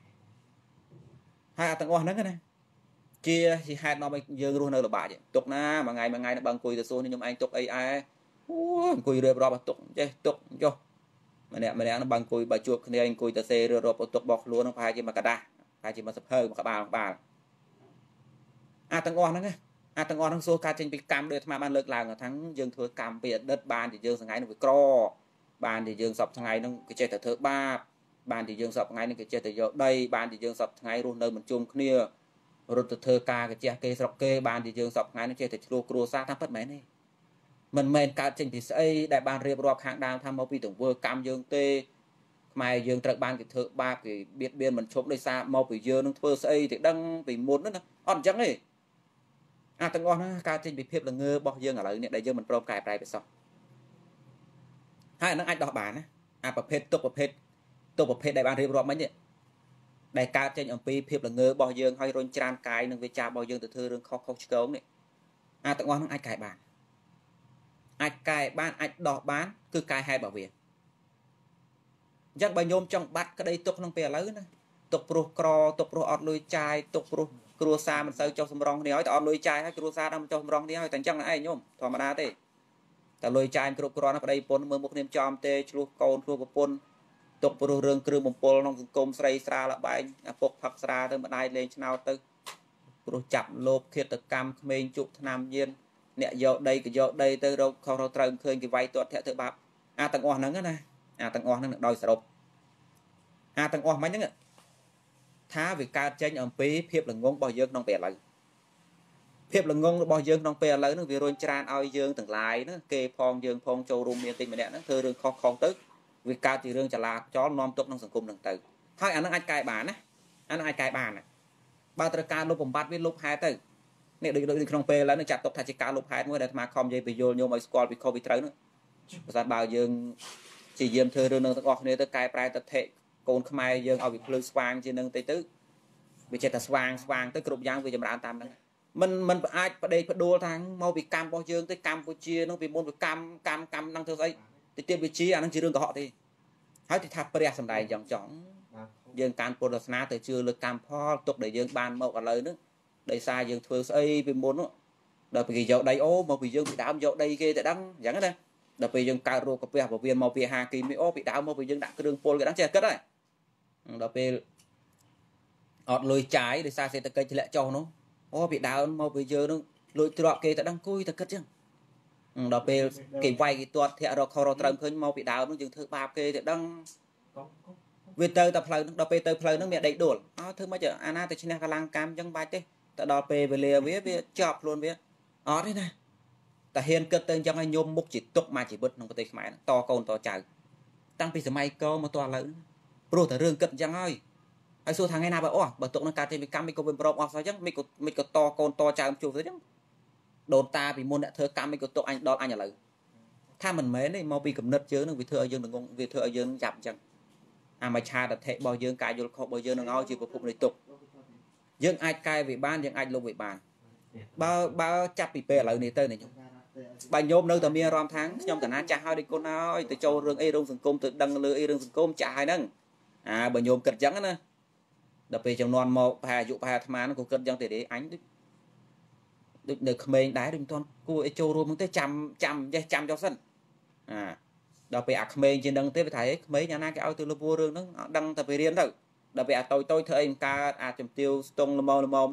S1: ហើយទាំងអស់ហ្នឹងណាជាជាហេតុនាំឲ្យយើងរស់នៅលំបាកទុកណាមួយថ្ងៃមួយថ្ងៃបើអង្គុយទៅសួរខ្ញុំឯងទុកអីអែអូអង្គុយរៀបរាប់ទុកចេះទុកចុះម្នាក់ម្នាក់ហ្នឹងបើអង្គុយបើជួបគ្នាអង្គុយទៅសេរៀបរាប់ទុករបស់ខ្លួនហ្នឹងប្រហែលជាមួយกระดาษប្រហែលជាមួយសភៅមួយក្បាលក្បាលអាទាំងអស់ហ្នឹងអាទាំងអស់ហ្នឹងសួរការចេញពីកម្មដោយអាត្មាបានលើកឡើងថាយើងធ្វើកម្មពីអតីតបានជាយើងថ្ងៃហ្នឹងវាក្របានជាយើងសពថ្ងៃហ្នឹងគេចេះតែធ្វើបាបបានជាយើងសពថ្ងៃហ្នឹងគេចេះតែយកដីបានជាយើងសពថ្ងៃរស់នៅមិនជុំគ្នារត់ទៅធ្វើការកាជះគេស្រុកគេបានជាយើងសពថ្ងៃហ្នឹងចេះតែឆ្លោះគ្រួសារតាមពិតមែនទេមិនមែនកើតចេញពីស្អីដែលបានរៀបរាប់ខាងដើមថាមកពីទង្វើកម្មយើងទេខ្មែរយើងត្រូវបានគេធ្វើបាបគេបៀតបៀនមិនឈប់ដោយសារមកពីយើងនឹងធ្វើស្អីទៅដឹងពីមុនហ្នឹងណាអត់អញ្ចឹងទេអាទាំងអស់ហ្នឹងកើតចេញពីភាពល្ងើរបស់យើងឥឡូវនេះដែលយើងមិនព្រមកែប្រែទៅសោះហើយអាហ្នឹងអាចដោះបានណាអាប្រភេទទុកប្រភេទទុកប្រភេទដែលបានរៀបរាប់មិញនេះដែលកើតចេញអំពីភាពល្ងើរបស់យើងហើយរុញច្រានកាយនិងវាចារបស់យើងទៅធ្វើរឿងខុសខុសឆ្គងនេះអាទាំងអស់ហ្នឹងអាចកែបានអាចកែបានអាចដោះបានគឺកែហេតុរបស់វាអញ្ចឹងបើញោមចង់បាត់ក្តីទុកក្នុងពេលឥឡូវណាទុកព្រោះក្រទុកព្រោះអត់លុយចាយទុកព្រោះគ្រួសារមិនសូវចុះសម្រងគ្នាហើយតែអត់លុយចាយហើយគ្រួសារដល់មិនចុះសម្រងគ្នាហើយតែអញ្ចឹងឯងញោមធម្មតាទេតែលុយចាយគ្រប់គ្រាន់ណាប្តីប្រពន្ធមើលមុខគ្នាចំទេឆ្លោះកូនឆ្លោះប្រពន្ធទុកព្រោះរឿងគ្រឿងបំពល់ក្នុងសង្គមស្រីស្រាលបែងអាពុកផឹកស្រាទៅម្ដាយលេងឆ្នោតទៅព្រោះចាប់លោភឃាតកម្មក្មេងជក់ថ្នាំញៀនអ្នកយកដីក៏យកដីទៅរកខុសរកត្រូវឃើញគេវាយទាត់ធាក់ធ្វើបាបអាទាំងអស់ហ្នឹងណាអាទាំងអស់ហ្នឹងដោយសរុបអាទាំងអស់មិញហ្នឹងថាវាកើតចេញអំពីភាពល្ងងរបស់យើងក្នុងពេលឥឡូវភាពល្ងងរបស់យើងក្នុងពេលឥឡូវហ្នឹងវារុញច្រានឲ្យយើងទាំងឡាយហ្នឹងគេផងយើងផងចូលរួមមានតិចម្នាក់ហ្នឹងធ្វើរឿងខុសខុសទៅវាកើតជារឿងចលាចលនាំទុកក្នុងសង្គមហ្នឹងទៅហើយអាហ្នឹងអាចកែបានណាអាហ្នឹងអាចកែបានណាបើត្រូវការលុបបំបត្តិវាលុបហេតុទៅនេះដូចដូចក្នុងពេលឥឡូវនេះចាត់ទុកថាជាការលុបហេតុមួយដែលអាត្មាខំនិយាយបញ្យល់ញោមឲ្យស្គាល់ពីខុសពីត្រូវនោះបើសិនបើយើងជាយាមធ្វើរឿងនឹងទាំងអស់គ្នាទៅកែប្រែតថេកូនខ្មែរយើងឲ្យវាភ្លឺស្វាងជានឹងតិចទៅវាចេះតែស្វាងស្វាងទៅគ្រប់យ៉ាងវាចម្រើនតាមហ្នឹងមិនមិនអាចបដេកបដួលថាមកពីកម្មរបស់យើងទៅកម្ពុជានឹងពីមុនពីកម្មកម្មកម្មនឹងធ្វើស្អីទៅទៀតវិជាអានឹងជារឿងកុហកទេហើយទីថាព្រះសម្ដែងយ៉ាងចង់យើងការពុទ្ធសាសនាទៅជឿលើកម្មផលទុកដែលយើងបានមកឥឡូវហ្នឹងដោយសារយើងធ្វើស្អីពីមុនដល់ពេលគេយកដីអូមកពីយើងពីដើមយកដីគេទៅដឹងអញ្ចឹងណាដល់ពេលយើងកើតរោគកាពះពវៀនមកពីហាគីមីអូពីដើមមកពីយើងដាក់គ្រឿងពុលគេដឹងចេះគិតហើយដល់ពេលអត់លុយចាយដោយសារសេដ្ឋកិច្ចធ្លាក់ចុះនោះអូពីដើមមកពីយើងនឹងលួចទ្រព្យគេទៅដឹងគួយទៅគិតអញ្ចឹងដល់ពេលគេវាយគេទាត់ធាក់រកខុសរកត្រូវឃើញមកពីដើមនោះយើងធ្វើបាបគេទៅដឹងវាទៅតែផ្លូវហ្នឹងដល់ពេលទៅផ្លូវហ្នឹងមានដេកដួលអើធ្វើម៉េចអាណាទៅឈ្នះកម្លាំងកម្មអញ្ចឹងបាច់ទេតែដល់ពេលវេលាវាវាជាប់ខ្លួនវាអត់ទេណាតែហ៊ានគិតទៅអញ្ចឹងឲ្យញោមមុខជាទុកមកជីវិតក្នុងប្រទេសខ្មែរតកូនតចៅតាំងពីសម័យកោមកទោះឥឡូវព្រោះតែរឿងគិតអញ្ចឹងហើយហើយសួរថាថ្ងៃណាបើអស់បើទុកនឹងការចេញពីកម្មមិនក៏វាប្រមអស់អញ្ចឹងមិនក៏មិនក៏តកូនតចៅជួបទៅអញ្ចឹងដូនតាពីមុនអ្នកធ្វើកម្មមិនក៏ទុកអញដល់អញឥឡូវថាមិនមែនទេមកពីគំនិតយើងនឹងវាធ្វើឲ្យយើងងងវាធ្វើឲ្យយើងចាប់អញ្ចឹងអាមច្ឆាតថេរបស់យើងការយល់ខុសរបស់យើងនឹងឲ្យជាប្រភពនៃទុកយើងអាចកែវាបានយើងអាចលុបវាបានបើបើចាប់ពីពេលឥឡូវនេះទៅញោមបើញោមនៅតែមានអារម្មណ៍ថាខ្ញុំកណាចាស់ហើយដូចគុណហើយទៅចូលរឿងអីរឿងសង្គមទៅដឹងលើអីរឿងសង្គមចាស់ហើយហ្នឹងអាបើញោមគិតអញ្ចឹងណាដល់ពេលចំនួនមកប្រហែលអាយុប្រហែលអាត្មាហ្នឹងក៏គិតអញ្ចឹងទេអញដូចដូចនៅក្មេងដែរដូចមិនទាន់គួរឲ្យចូលរួមហ្នឹងទេចាំចាំចេះចាំចុះសិនអាដល់ពេលអាក្មេងជាងហ្នឹងទេវាថាឯងក្មេងអាណាគេឲ្យទៅលុបរឿងហ្នឹងដឹងតែไปរៀនទៅដល់ពេលអាតូចតូចធ្វើអីមិនកើតអាចជំទាវស្ទង់ល្មមល្មមហ្នឹង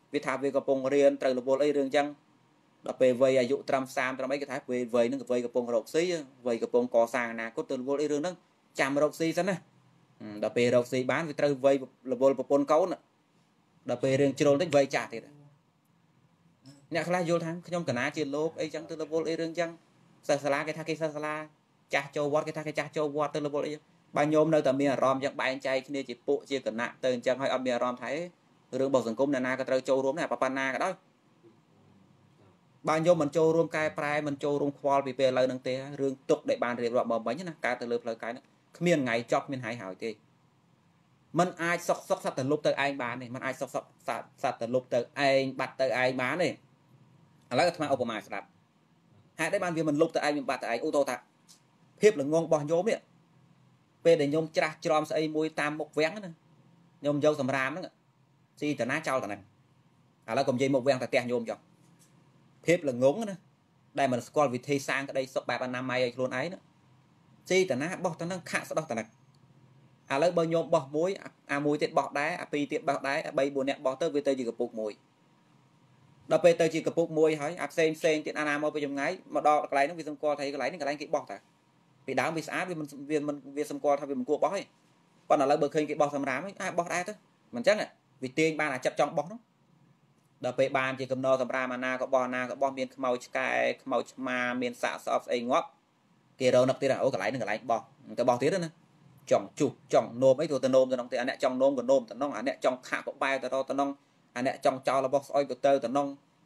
S1: វាថាវាកំពុងរៀនត្រូវរវល់អីរឿងចឹងដល់ពេលវ័យអាយុត្រឹមសាមត្រឹមអីគេថាពេលវ័យហ្នឹងវ័យកំពុងរកស៊ីវ័យកំពុងកសាងអនាគតទៅរវល់អីរឿងហ្នឹងចាំរកស៊ីសិនណាដល់ពេលរកស៊ីបានវាត្រូវវ័យរវល់ប្រពន្ធកូនដល់ពេលរឿងជ្រុលតិចវ័យចាស់ទៀតអ្នកខ្លះយល់ថាខ្ញុំកណាជាលោកអីចឹងទៅរវល់អីរឿងចឹងសិស្សសាលាគេថាគេសិស្សសាលាចាស់ចូលវត្តគេថាគេចាស់ចូលវត្តទៅរវល់អីបើញោមនៅតែមានអារម្មណ៍ចឹងបែងចែកគ្នាជាពួកជាគណៈទៅអញ្ចឹងហើយអត់មានអារម្មណ៍ថារឿងរបស់សង្គមអ្នកណាក៏ត្រូវចូលរួមដែរប៉ុណ្ណាក៏ដោយបើញោមមិនចូលរួមកែប្រែមិនចូលរួមខ្វល់ពីពេលឥឡូវហ្នឹងទេរឿងទុកដែលបានរៀបរាប់មកមិញណាកើតទៅលើផ្លូវកាយហ្នឹងគ្មានថ្ងៃចប់គ្មានហើយហើយទេมันអាចសុកសុកសត្វទៅលុបទៅឯងបានទេมันអាចសុកសុកសត្វសត្វទៅលុបទៅឯងបាត់ទៅឯងបានទេឥឡូវអាត្មាឧបមាស្ដាប់ហេតុអីបានវាមិនលុបទៅឯងវាបាត់ទៅឯងឧទាហរណ៍ថាភាពល្ងងរបស់ញោមនេះពេលដែលញោមច្រាស់ច្រំស្អីមួយតាមមុខវាំងណាញោមយកសម្រាមហ្នឹងស៊ីតាណាចោលតាហ្នឹងឥឡូវកុំនិយាយមុខវាំងតែផ្ទះញោមចុះភាពល្ងងណាដែលមិនស្គាល់វិធីសាងក្តីសុខបែបអនាម័យឲ្យខ្លួនឯងណាស៊ីតាណាបោះតាហ្នឹងខាក់ស្ដោះតាហ្នឹងឥឡូវបើញោមបោះមួយអាមួយទៀតបោះដែរអាពីរទៀតបោះដែរអាបីបួនអ្នកបោះទៅវាទៅជាកពុកមួយដល់ពេលទៅជាកពុកមួយហើយអាផ្សេងផ្សេងទៀតអាណាមកពីចម្ងាយមកដល់កន្លែងហ្នឹងវាសម្គាល់ថាកន្លែងនេះកន្លែងគេបោះតាពីដើមវាស្អាតវាមិនវាមិនវាសម្គាល់ថាវាមិនគួរបោះទេប៉ុន្តែឥឡូវបើឃើញគេបោះសម្រាមហើយអាបោះដែរទៅមិនអញ្ចឹងវាទាញបានអាចិត្តចង់បោះនោះដល់ពេលបានជាកំណត់សម្រាមអាណាក៏បោះអាណាក៏បោះមានខ្មោចឆ្កែខ្មោចឆ្មាមានសាកស្អប់ស្អីងាប់គេរកនឹកទៀតអូកន្លែងហ្នឹងកន្លែងបោះទៅបោះទៀតណាចង់ជុះចង់នោមអីទៅទៅនោមទៅក្នុងទេអាអ្នកចង់នោមក៏នោមទៅក្នុងអាអ្នកចង់ខាក់ក៏បែរទៅទៅក្នុងអាអ្នកចង់ចោលរបស់ស្អុយក៏ទៅទៅក្នុង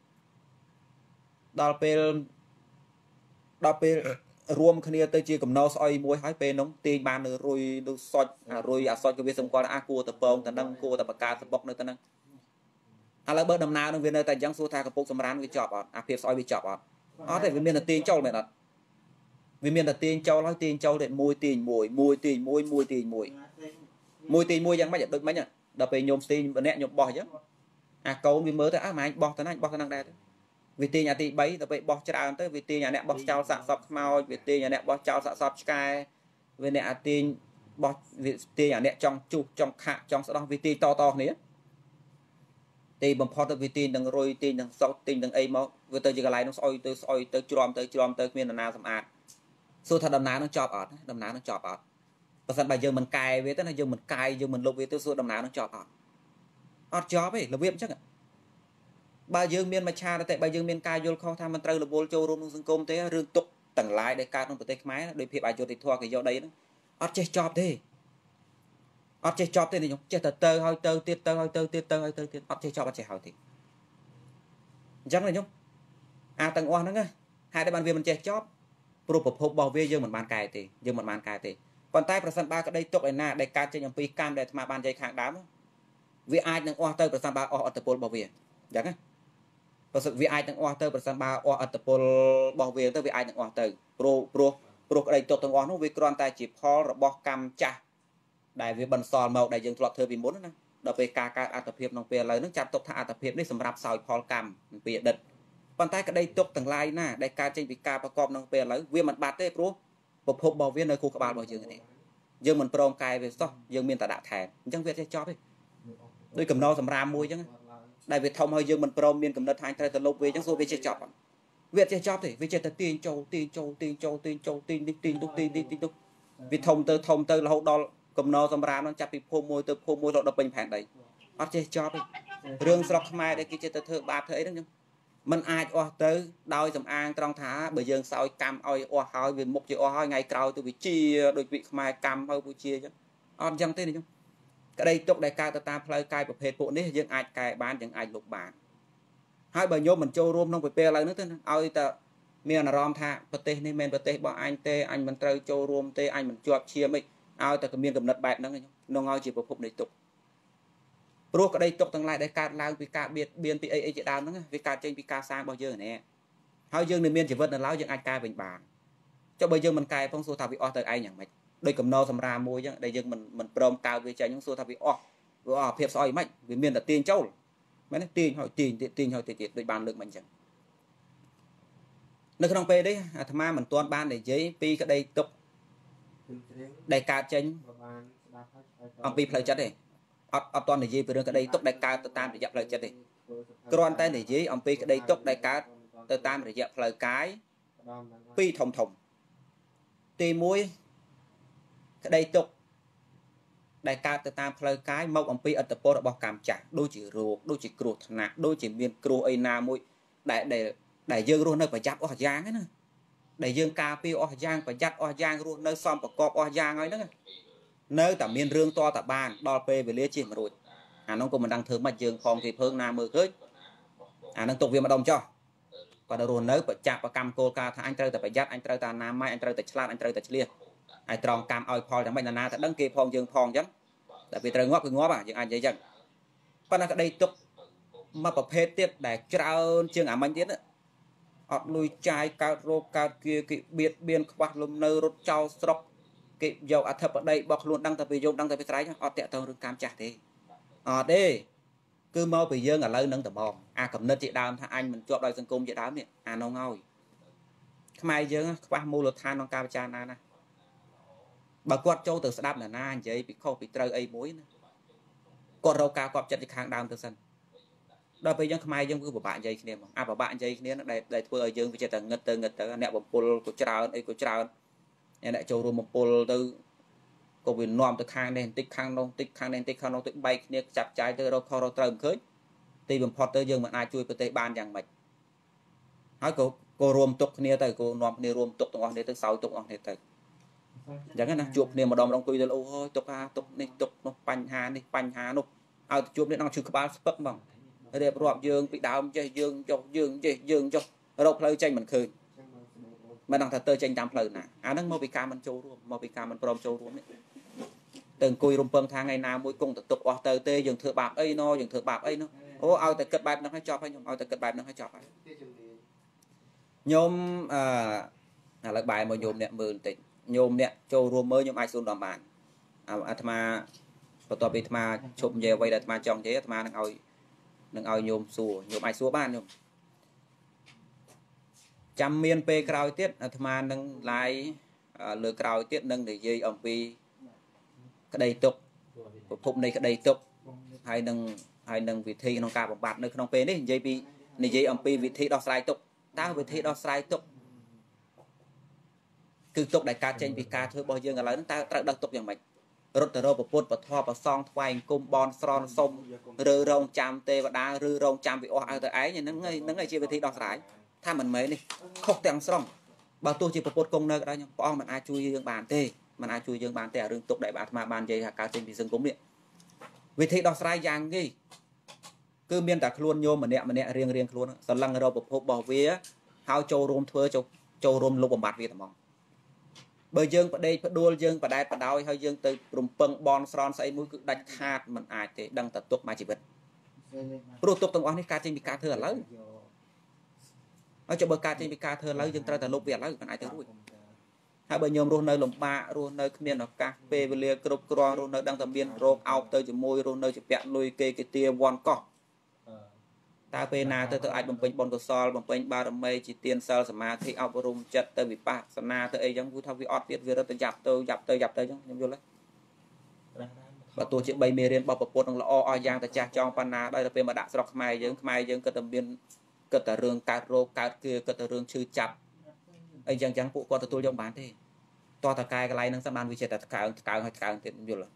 S1: ដល់ពេលដល់ពេលរួមគ្នាទៅជាកំណោស្អុយមួយហើយពេលនោះទាញបាននៅរុយនៅសុចអារុយអាសុចក៏វាសម្គាល់អាគួរទៅពងទៅនឹងគួរទៅបកាសបុកនៅទៅនឹងឥឡូវបើដំណើរនឹងវានៅតែអញ្ចឹងសួរថាកំពុកសម្រានវាចប់អត់អាភាពស្អុយវាចប់អត់អត់ទេវាមានតែទាញចូលមែនអត់វាមានតែទាញចូលហើយទាញចូលតែមួយទាញមួយមួយទាញមួយមួយទាញមួយមួយទាញមួយយ៉ាងម៉េចដូចមិញដល់ពេលញោមស្ទីម្នាក់ញោមបោះអញ្ចឹងអាកូនវាមើលទៅអើម៉ែបោះទៅណាបោះទៅនឹងដែរវាទាញអាទីបីដល់ពេលបោះច្រើនទៅវាទាញអាអ្នកបោះចោលសាកសពខ្មោចវាទាញអាអ្នកបោះចោលសាកសពឆ្កែវាអ្នកអាទាញបោះវាទាញអាអ្នកចង់ជុះចង់ខាក់ចង់ស្ដោះវាទាញតតគ្នាទីបំផុតទៅវាទាញទាំងរុយទាញទាំងសក់ទាញទាំងអីមកវាទៅជាកន្លែងនោះស្អុយទៅស្អុយទៅជ្រាំទៅជ្រាំទៅគ្មាននរណាសម្អាតសួរថាដំណើរនឹងចប់អត់ដំណើរនឹងចប់អត់បើសិនបើយើងមិនកែវាទៅណាយើងមិនកាយយើងមិនលុបវាទៅសួរដំណើរនឹងចប់អត់អត់ចប់ទេរបៀបអញ្ចឹងបើយើងមានមច្ឆាតែបើយើងមានការយល់ខុសថាមិនត្រូវរវល់ចូលរួមក្នុងសង្គមទេរឿងទុកទាំងឡាយដែលកើតក្នុងប្រទេសខ្មែរដោយភាពអយុត្តិធម៌គេយកដីហ្នឹងអត់ចេះចប់ទេអត់ចេះចប់ទេខ្ញុំចេះតែទៅហើយទៅទៀតទៅហើយទៅទៀតទៅហើយទៅទៀតអត់ចេះចប់អត់ចេះហើយទេអញ្ចឹងខ្ញុំអាទាំងអស់ហ្នឹងហេតុតែបានវាមិនចេះចប់ព្រោះប្រភពរបស់វាយើងមិនបានកែទេយើងមិនបានកែទេប៉ុន្តែប្រសិនបើក្តីទុកឯណាដែលកើតចេញអំពីកម្មដែលអាត្មាបាននិយាយខាងដើមវាអាចនឹងអស់ទៅប្រសិនបើអស់អត្តពលរបស់វាអញ្ចឹងណាប្រសិនវាអាចនឹងអស់ទៅប្រសិនបើអស់អត្តពលរបស់វាទៅវាអាចនឹងអស់ទៅព្រោះព្រោះព្រោះក្តីទុកទាំងអស់នោះវាគ្រាន់តែជាផលរបស់កម្មចាស់ដែលវាបន្សល់មកដែលយើងធ្លាប់ធ្វើពីមុនណាដល់ពេលការកើតអត្តភាពក្នុងពេលឥឡូវហ្នឹងចាត់ទុកថាអត្តភាពនេះសម្រាប់សោយផលកម្មពីអតីតប៉ុន្តែក្តីទុកទាំងឡាយណាដែលកើតចេញពីការប្រកបក្នុងពេលឥឡូវវាមិនបាត់ទេព្រោះប្រភពរបស់វានៅខួរក្បាលរបស់យើងនេះយើងមិនព្រមកែវាសោះយើងមានតែដាក់ថែមអញ្ចឹងវាចេះចប់ទេដោយកំណោសម្រាមមួយអញ្ចឹងដែលវាធំហើយយើងមិនព្រមមានកំណត់ថាត្រូវទៅលុបវាអញ្ចឹងសួរវាចេះចប់អត់វាចេះចប់ទេវាចេះតែទាញចូលទាញចូលទាញចូលទាញចូលទាញនេះទាញទុកទាញនេះទាញទុកវាធំទៅធំទៅរហូតដល់កំណោសម្រាមហ្នឹងចាប់ពីភូមិមួយទៅភូមិមួយរហូតដល់ពេញផែនដីអត់ចេះចប់ទេរឿងស្រុកខ្មែរដែលគេចេះតែធ្វើបាបធ្វើអីហ្នឹងมันអាចអស់ទៅដោយសំអាងត្រង់ថាបើយើងសោយកម្មឲ្យអស់ហើយវាមុខជាអស់ហើយថ្ងៃក្រោយទៅវាជាដូចវិខ្មែរកម្មហើយវាជាអញ្ចឹងអត់អញ្ចឹងទេខ្ញុំក្តីទុកដែលកើតទៅតាមផ្លូវកាយប្រភេទពួកនេះយើងអាចកែបានយើងអាចលុបបានហើយបើញោមមិនចូលរួមក្នុងពេលឥឡូវនេះទៅឲ្យតែមានអារម្មណ៍ថាប្រទេសនេះមិនប្រទេសរបស់អញទេអញមិនត្រូវចូលរួមទេអញមិនជាប់ឈាមអីឲ្យតែមានកំណត់បែបហ្នឹងក្នុងឲ្យជាប្រភពនៃទុកព្រោះក្តីទុកទាំងឡាយដែលកើតឡើងពីការបៀតបៀនពីអីអីជាដើមហ្នឹងវាកើតចេញពីការសាងរបស់យើងនេះហើយយើងនៅមានជីវិតនៅឡើយយើងអាចកែវិញបានចុះបើយើងមិនកែផងសួរថាវាអស់ទៅឯងយ៉ាងម៉េចដោយកំណោសម្រាមមួយអញ្ចឹងដែលយើងមិនមិនព្រមកើតវាចេញហ្នឹងសួរថាវាអស់វាអស់ភាពស្អុយមិនវាមានតែទាញចូលមែនទេទាញហើយទាញទៀតទាញហើយទៀតដូចបានលើកមិញអញ្ចឹងនៅក្នុងពេលនេះអាត្មាមិនទាន់បាននិយាយពីក្តីទុកដែលកើតចេញអំពីផ្លូវចិត្តទេអត់អត់ទាន់និយាយពីរឿងក្តីទុកដែលកើតទៅតាមរយៈផ្លូវចិត្តទេគ្រាន់តែនិយាយអំពីក្តីទុកដែលកើតទៅតាមរយៈផ្លូវកាយពីរធំធំទីមួយក្តីទុកដែលកើតទៅតាមផ្លូវកាយមកអំពីឥទ្ធិពលរបស់កម្មចាស់ដូចជារោគដូចជាគ្រោះថ្នាក់ដូចជាមានគ្រោះអីណាមួយដែលដែលយើងរស់នៅប្រយ័ត្នអស់យ៉ាងណាដែលយើងការពារអស់យ៉ាងប្រយ័ត្នអស់យ៉ាងរស់នៅសំប្រកបអស់យ៉ាងហើយហ្នឹងនៅតែមានរឿងតតបានដល់ពេលវេលាជិះមិនរួចអានោះក៏មិនដឹងធ្វើម៉េចយើងផងគេភើងណាមើលឃើញអានឹងទុកវាម្ដុំចោះគាត់ទៅរស់នៅបច្ចៈប្រកម្មគោលការណ៍ថាអញត្រូវតែប្រយ័ត្នអញត្រូវតែអនាម័យអញត្រូវតែឆ្លាតអញត្រូវតែឆ្លៀសហើយត្រង់កម្មឲ្យផលតែមិនណាទៅដឹងគេផងយើងផងអញ្ចឹងតែវាត្រូវងាប់គឺងាប់យើងអាចនិយាយអញ្ចឹងប៉ុន្តែក្តីទុកមកប្រភេទទៀតដែលច្រើនជាងអាមិញទៀតអត់លុយចាយកើតរោគកើតគៀគេបៀតបៀនខ្វះលំនៅរត់ចោលស្រុកគេយកអធិបតីរបស់ខ្លួនដឹងតែពីយកដឹងតែពីស្រ័យអត់តាក់ទងរឿងកម្មចាស់ទេអត់ទេគឺមកពីយើងឥឡូវនឹងត្មងអាកំណត់ជាដើមថាអញមិនជាប់ដោយសង្គមជាដើមនេះអានោះហើយខ្មែរយើងខ្វះមូលដ្ឋានក្នុងការពិចារណាណាបើគាត់ចូលទៅស្ដាប់ណាណានិយាយពីខុសពីត្រូវអីមួយណាគាត់រកការគាត់ចិត្តជាខាងដើមទៅសិនដល់ពេលយើងខ្មែរយើងគឺពិបាកនិយាយគ្នាមកអាពិបាកនិយាយគ្នាដែលដែលធ្វើឲ្យយើងវាចេះតែងឹតទៅងឹតទៅអ្នកបំពុលក៏ច្រើនអីក៏ច្រើនអ្នកចូលរួមបំពុលទៅក៏វានាំទៅខាងនេះបន្តិចខាងនោះបន្តិចខាងនេះបន្តិចខាងនោះទៅបែកគ្នាចាប់ចាយទៅរកខុសរកត្រូវមិនឃើញទីបំផុតទៅយើងមិនអាចជួយប្រទេសបានយ៉ាងម៉េចហើយក៏ក៏រួមទុកគ្នាទៅក៏នាំគ្នារួមទុកទាំងអស់គ្នាទៅសោយទុកអស់គ្នាទៅអញ្ចឹងណាជួបគ្នាម្ដងម្ដងអង្គុយទៅអូយទុកអាទុកនេះទុកនោះបញ្ហានេះបញ្ហានោះឲ្យជួបនេះដល់ឈឺក្បាលស្ពឹកហ្មងរៀបរាប់យើងពីដើមចេះយើងចុះយើងចេះយើងចុះរកផ្លូវចេញមិនឃើញមិនដឹងថាទៅចេញតាមផ្លូវណាអាហ្នឹងមកពីការមិនចូលរួមមកពីការមិនព្រមចូលរួមនេះទៅអង្គុយរំពឹងថាថ្ងៃណាមួយគង់ទៅទុកអស់ទៅទេយើងធ្វើបាបអីណយើងធ្វើបាបអីណអូឲ្យតែគិតបែបហ្នឹងឲ្យចប់ហើយខ្ញុំឲ្យតែគិតបែបហ្នឹងឲ្យចប់ហើយខ្ញុំអឺឥឡូវបាយមកញោមអ្នកមើលបន្តិចញោមអ្នកចូលរួមមើលខ្ញុំអាចសួរដល់បានអាត្មាបន្ទាប់ពីអាត្មាឈប់និយាយអ្វីដែលអាត្មាចង់និយាយអាត្មានឹងឲ្យនឹងឲ្យញោមសួរញោមអាចសួរបានញោមចាំមានពេលក្រោយទៀតអាត្មានឹងឡាយលើក្រោយទៀតនឹងនិយាយអំពីក្តីទុកប្រភពនៃក្តីទុកហើយនឹងហើយនឹងវិធីក្នុងការបំបត្តិនៅក្នុងពេលនេះនិយាយពីនិយាយអំពីវិធីដោះស្រាយទុកតើវិធីដោះស្រាយទុកគឺទុកដែលកើតចេញពីការធ្វើរបស់យើងឥឡូវហ្នឹងតើត្រូវដោះទុកយ៉ាងម៉េចរត់ទៅរកពុទ្ធពធប្រសងថ្វាយអង្គមបនស្រន់សុំឬរងចាំទេវតាឬរងចាំពីអស់ឲ្យទៅឯងហ្នឹងហ្នឹងឯងជាវិធីដោះស្រាយថាមិនមែននេះខុសទាំងស្រុងបើទោះជាពុទ្ធគង់នៅក៏ដោយខ្ញុំព្រះអង្គមិនអាចជួយយើងបានទេមិនអាចជួយយើងបានទេអារឿងទុកដែលអាត្មាបាននិយាយថាកើតចេញពីសង្គមនេះវិធីដោះស្រាយយ៉ាងនេះគឺមានតែខ្លួនញោមម្នាក់ម្នាក់រៀងរៀងខ្លួនសលឹងរកប្រភពរបស់វាហើយចូលរួមធ្វើចូលរួមលុបបំបត្តិវាតែហ្មងបើយើងបដេកផ្ដួលយើងបដែតបដោយហើយយើងទៅរំពឹងបនស្រន់ស្អីមួយគឺដាច់ខាតមិនអាចទេដឹងតែទុកមកជីវិតព្រោះទុកទាំងអស់នេះកើតចេញពីការធ្វើឥឡូវហើយចុះបើកើតចេញពីការធ្វើឥឡូវយើងត្រូវតែលុបវាឥឡូវមិនអាចទៅរួចហើយបើញោមរស់នៅលំបាករស់នៅគ្មានឱកាសពេលវេលាគ្រប់គ្រាន់រស់នៅដឹងតែមានរោគអោបទៅជាមួយរស់នៅជាពាក់លុយគេគេទាវ័នកោះតើពេលណាទៅទៅអាចបំពេញបុណ្យកុសលបំពេញបារមីជាទានសិលសមាធិអប់រំចិត្តទៅវិបស្សនាទៅអីចឹងគឺថាវាអត់ទៀតវារត់ទៅយ៉ាប់ទៅយ៉ាប់ទៅយ៉ាប់ទៅចឹងខ្ញុំយល់ទេបើទោះជាបីមេរៀនរបស់ពុទ្ធនឹងល្អអស់យ៉ាងតែចាស់ចង់ប៉ុណ្ណាដោយតែពេលមកដាក់ស្រុកខ្មែរយើងខ្មែរយើងគិតតែមានគិតតែរឿងកើតរោគកើតគៀគិតតែរឿងឈឺចាប់អីចឹងចឹងពួកគាត់ទទួលយកបានទេតោះតកែកន្លែងហ្នឹងសម្បានវាចេះតែកើងកើងហើយកើងទៀតយល់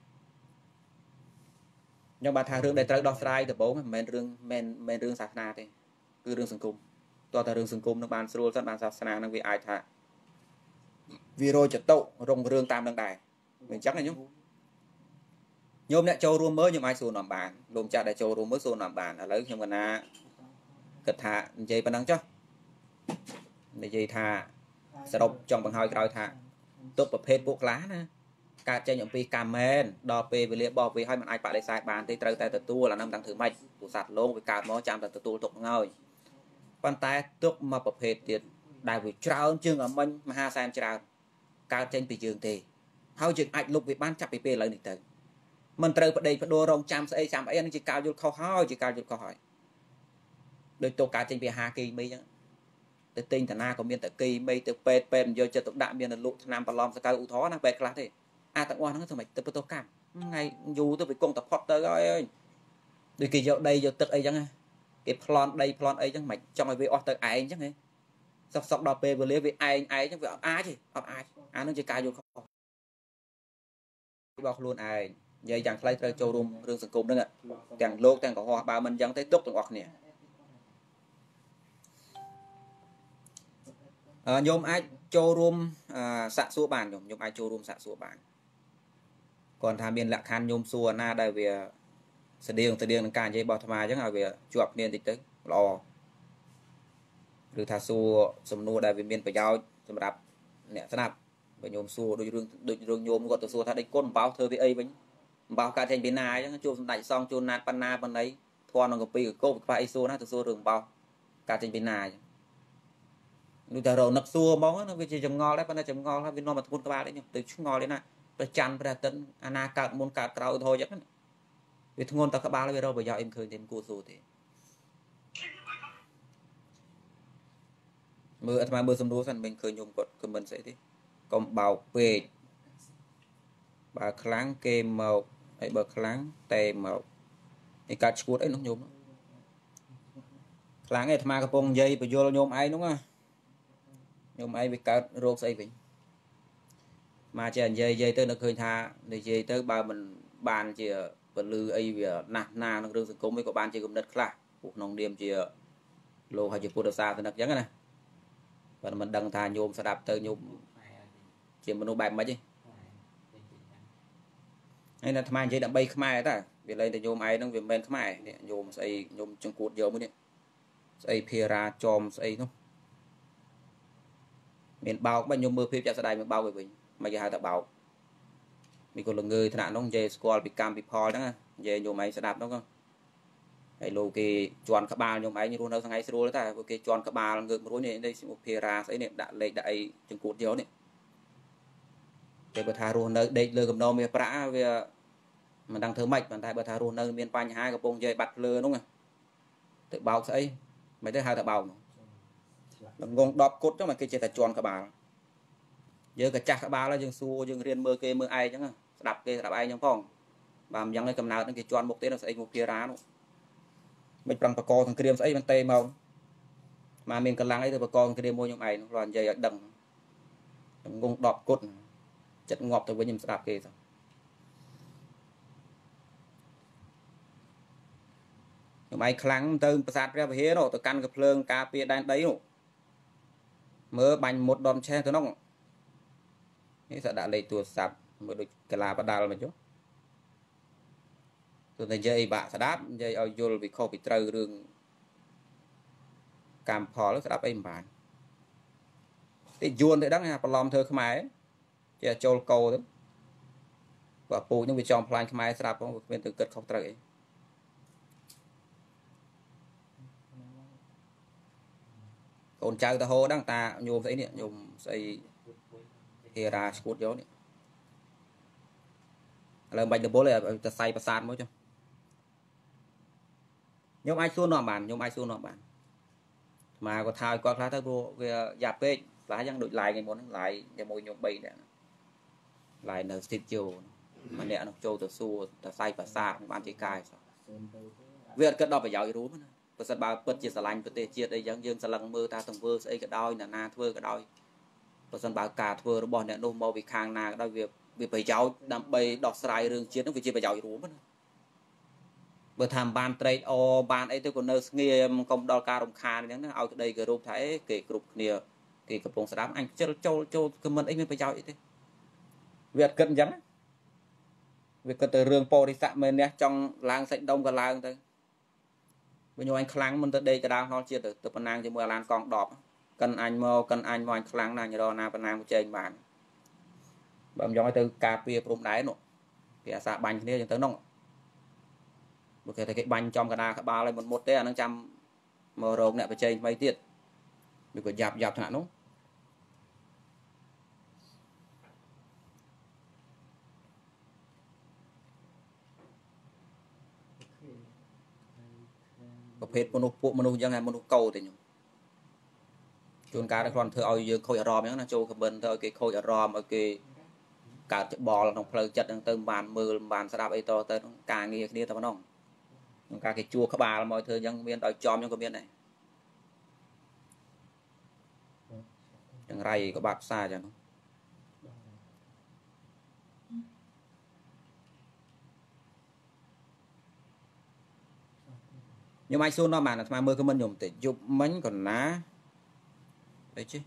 S1: ខ្ញុំបាទថារឿងដែលត្រូវដោះស្រាយដំបូងមិនមែនរឿងមិនមែនរឿងសាសនាទេគឺរឿងសង្គមតើតើរឿងសង្គមនឹងបានស្រួលសិនបានសាសនានឹងវាអាចថាវារយចតុរងរឿងតាមនឹងដែរវាអញ្ចឹងណាញោមញោមអ្នកចូលរួមមើលខ្ញុំអាចសួរនាំបានលោកចាស់ដែលចូលរួមមើលសួរនាំបានឥឡូវខ្ញុំកណាគិតថានិយាយប៉ុណ្ណឹងចុះនិយាយថាសរុបចង់បង្ហើយក្រោយថាទុកប្រភេទពួកខ្លះណាកើតចេញអំពីកម្មមែនដល់ពេលវេលាបោះវាឲ្យมันអាចបដិសេធបានទេត្រូវតែទទួលអានឹងមិនដឹងធ្វើម៉េចពុស័តលងវាកើតមកចាំតែទទួលទុកហ្នឹងហើយប៉ុន្តែទុកមកប្រភេទទៀតដែលវាច្រើនជាងអមិញមហាសែនច្រើនកើតចេញពីយើងទេហើយយើងអាចលុបវាបានចាប់ពីពេលឥឡូវនេះទៅមិនត្រូវប្តេជ្ញាផ្ដួលរងចាំស្អីចាំអីនេះជាការយល់ខុសហើយជាការយល់ខុសហើយដោយទុកកើតចេញពីអាហារគីមីអញ្ចឹងទៅទិញតាណាក៏មានតែគីមីទៅពេទ្យពេទ្យមិនយកចិត្តទុកដាក់មានតែលក់ថ្នាំបន្លំសកៅឧទាហរណ៍ណាពេទ្យខ្លះទេអាទាំងអស់ហ្នឹងធ្វើម៉េចទៅបន្ទោសកម្មថ្ងៃយូរទៅវាគង់តែផុតទៅហើយដូចគេយកដីយកទឹកអីចឹងគេប្លន់ដីប្លន់អីចឹងមិនចង់ឲ្យវាអស់ទៅឯងចឹងហ៎សុកសុកដល់ពេលវេលាវាឯងឯងចឹងវាអត់អាចទេអត់អាចអានឹងជាការយល់ខុសរបស់ខ្លួនឯងនិយាយយ៉ាងខ្លីត្រូវចូលរួមរឿងសង្គមហ្នឹងទាំងលោកទាំងកុហកបើមិនចឹងទេទុកទាំងអស់គ្នាញោមអាចចូលរួមសាក់សួរបានញោមញោមអាចចូលរួមសាក់សួរបានគាត់ថាមានលក្ខខណ្ឌញោមសួរណាដែលវាស្តៀងស្តៀងនឹងការនិយាយរបស់អាត្មាអញ្ចឹងឲ្យវាជាប់គ្នាបន្តិចទៅល្អឬថាសួរសំណួរដែលវាមានប្រយោជន៍សម្រាប់អ្នកស្ដាប់បើញោមសួរដូចរឿងដូចរឿងញោមគាត់ទៅសួរថាដេចគុណអំបោធ្វើវាអីវិញអំបោកើតចេញពីណាអញ្ចឹងជួបសម្ដេចសងជួនណាតបណ្ណាបណ្ណៃធន់ក្នុងកពីកកោបខ្វះអីសួរណាទៅសួររឿងអំបោកើតចេញពីណាអញ្ចឹងនោះតែរនឹកសួរហ្មងវាជាចម្ងល់ដែរប៉ុន្តែចម្ងល់ហើយវានាំមកធ្ងន់ក្បាលនេះទៅឆ្ងល់ទេណាព្រះច័ន្ទព្រះអាទិត្យអាណាកើតមុនកើតក្រោយទៅអញ្ចឹងវាធ្ងន់តែក្បាលវារកប្រយោជន៍អីមិនឃើញទេមិនគួរសួរទេមើលអាត្មាមើលសំណួរសិនមិនឃើញញោមគាត់ខមមិនស្អីទេកុំបោកពេកបើខ្លាំងគេមកហើយបើខ្លាំងតែមកនេះកាត់ឈួតអីនោះញោមខ្លាំងឯអាត្មាកំពុងនិយាយបញ្យលញោមឯងនោះណាញោមឯងវាកើតរោគស្អីវិញមកចេះនិយាយនិយាយទៅនឹកឃើញថានិយាយទៅបើមិនបានជាពលឺអីវាណាស់ណាក្នុងរឿងសង្គមឯងក៏បានជាគំនិតខ្លះពួកក្នុងនាមជាលោកហើយជាពុទ្ធសាសនិកអញ្ចឹងណាបើមិនដឹងថាញោមស្ដាប់ទៅញោមជាមនុស្សបែបម៉េចទេហើយអាត្មានិយាយដើម្បីខ្មែរតាវាលែងតែញោមឯងហ្នឹងវាមិនមែនខ្មែរនេះញោមស្អីញោមចង្កួតយកមួយនេះស្អីភារាចอมស្អីនោះមានបោកបើញោមមើលភាពចាក់ស្ដាយមកបោកទៅវិញមិនគេហៅថាបោកមីក៏លងើយថ្នាក់នោះនិយាយស្គាល់ពីកម្មពីផលហ្នឹងនិយាយញោមឯងស្ដាប់នោះហើយលោកគេជន់ក្បាលញោមឯងរស់នៅថ្ងៃស្រួលតែគេជន់ក្បាលងើបរួយនេះនេះភារាស្អីនេះដាក់លេខដាក់អីចង្កួតយកនេះតែបើថារស់នៅដេកលើកំណោមានប្រាក់វាមិនដឹងធ្វើម៉េចប៉ុន្តែបើថារស់នៅមានបញ្ហាកំពុងនិយាយបាត់ភ្លើនោះទៅបោកស្អីមិនទៅហៅថាបោកនោះងងដប់គុតចឹងមកគេចេះតែជន់ក្បាលយើងក៏ចាស់ក្បាលហើយយើងសួរយើងរៀនមើលគេមើលឯងចឹងស្ដាប់គេស្ដាប់ឯងចឹងផងបើមិនចឹងឯកំណើតហ្នឹងគេជន់មុខទៀតស្អីមុខភារានោះមិនប្រឹងបកសង្គ្រាមស្អីមិនទេមកមកមានកម្លាំងអីទៅបកសង្គ្រាមមួយខ្ញុំឯងនោះគាត់និយាយឲ្យដឹងងងដប់គុតចិត្តងាប់ទៅវិញខ្ញុំស្ដាប់គេទៅខ្ញុំឯងខ្លាំងទៅប្រាសាទព្រះវិហារនោះទៅកាន់កភ្លើងការពារដែនដីនោះមើលបាញ់មុតដនឆេះទៅនោះនេះស្ដាក់លេខទូរស័ព្ទមើលដូចកលាបដាល់មកចុះទោះតែនិយាយបាក់ស្ដាប់និយាយឲ្យយល់វិខុសពីត្រូវរឿងកម្មផលស្ដាប់អីមិនបានតិចយួនទៅដឹងថាប្រឡំធ្វើខ្មែរចេះចូលកោទៅបើពូជនឹងវាចង់ផ្លាញ់ខ្មែរស្ដាប់ផងវាគ្មានទៅគិតខុសត្រូវអីកូនចៅទៅហោដឹងតាញោមស្អីនេះញោមស្អីហេរ៉ាឈួតយកនេះឥឡូវបាច់ដបុលទៅសៃប្រាសាទមួយចុះញោមអាចសួរនាំបានញោមអាចសួរនាំបានមកគាត់ថាឲ្យគាត់ខ្លះទៅព្រោះវាយ៉ាប់ពេកខ្លះយ៉ាងដូចឡាយថ្ងៃមុនហ្នឹងឡាយជាមួយញោមបីដែរឡាយនៅស្ទីតជូម្នាក់នោះចូលទៅសួរទៅសៃប្រាសាទបានជាកាយវាអត់គិតដល់ប្រយោជន៍រួមណាបើសិនបើពិតជាស្រឡាញ់ប្រទេសជាតិអីចឹងយើងស្រឡឹងមើលថាទង្វើស្អីក៏ដោយណាណាធ្វើក៏ដោយបើសិនបើការធ្វើរបស់អ្នកនោះមកពីខាងណាក៏ដោយវាវាប្រយោជន៍ដើម្បីដោះស្រាយរឿងជាតិនោះវាជាប្រយោជន៍រួមណាបើថាបានត្រេកអរបានអីទៅក៏នៅស្ងៀមកុំដល់ការរំខានអញ្ចឹងណាឲ្យក្តីគោរពថាអេគេគ្រប់គ្នាគេកំពុងស្ដាប់អញខ្ជិលចូលចូលខមមិនអីមានប្រយោជន៍អីទេវាអត់គិតអញ្ចឹងវាគិតទៅរឿងបរិស័កមែននេះចង់ឡើងសាច់ដុំក៏ឡើងទៅវិញអញខ្លាំងមិនទៅដេកកដាលក្នុងជាតិទៅប៉ុណ្ណាងជាមួយអាឡានកងដប់កិនអញមកកិនអញមកអញខ្លាំងណាស់ញរណាប៉ុណ្ណាងចែងបានបើមិនយកឲ្យទៅការពារព្រំដែននោះគេអាសាបាញ់គ្នាអញ្ចឹងទៅនោះបើគេថាគេបាញ់ចំកដាក្បាលឲ្យមុនមុតទេអានឹងចាំមករោគអ្នកបច្ចេកថ្មីទៀតវាក៏យ៉ាប់យ៉ាប់ថ្នាក់នោះប្រភេទមនុស្សពួកមនុស្សអញ្ចឹងឯមនុស្សកោទេខ្ញុំជួនកាលតែគ្រាន់ធ្វើឲ្យយើងខូចអារម្មណ៍អញ្ចឹងណាចូលខមមិនទៅឲ្យគេខូចអារម្មណ៍ឲ្យគេកើតច្បល់ក្នុងផ្លូវចិត្តហ្នឹងទៅមិនបានមើលមិនបានស្ដាប់អីតទៅការងារគ្នាតែប៉ុណ្ណឹងក្នុងការគេជួក្បាលមកធ្វើអញ្ចឹងមានដោយចំអញ្ចឹងក៏មានដែរចង្រៃក៏បាត់ផ្សារអញ្ចឹងខ្ញុំអាចសួរនាំបានអាត្មាមើលខមមិនខ្ញុំតិចយប់មិញកណាអីជិះ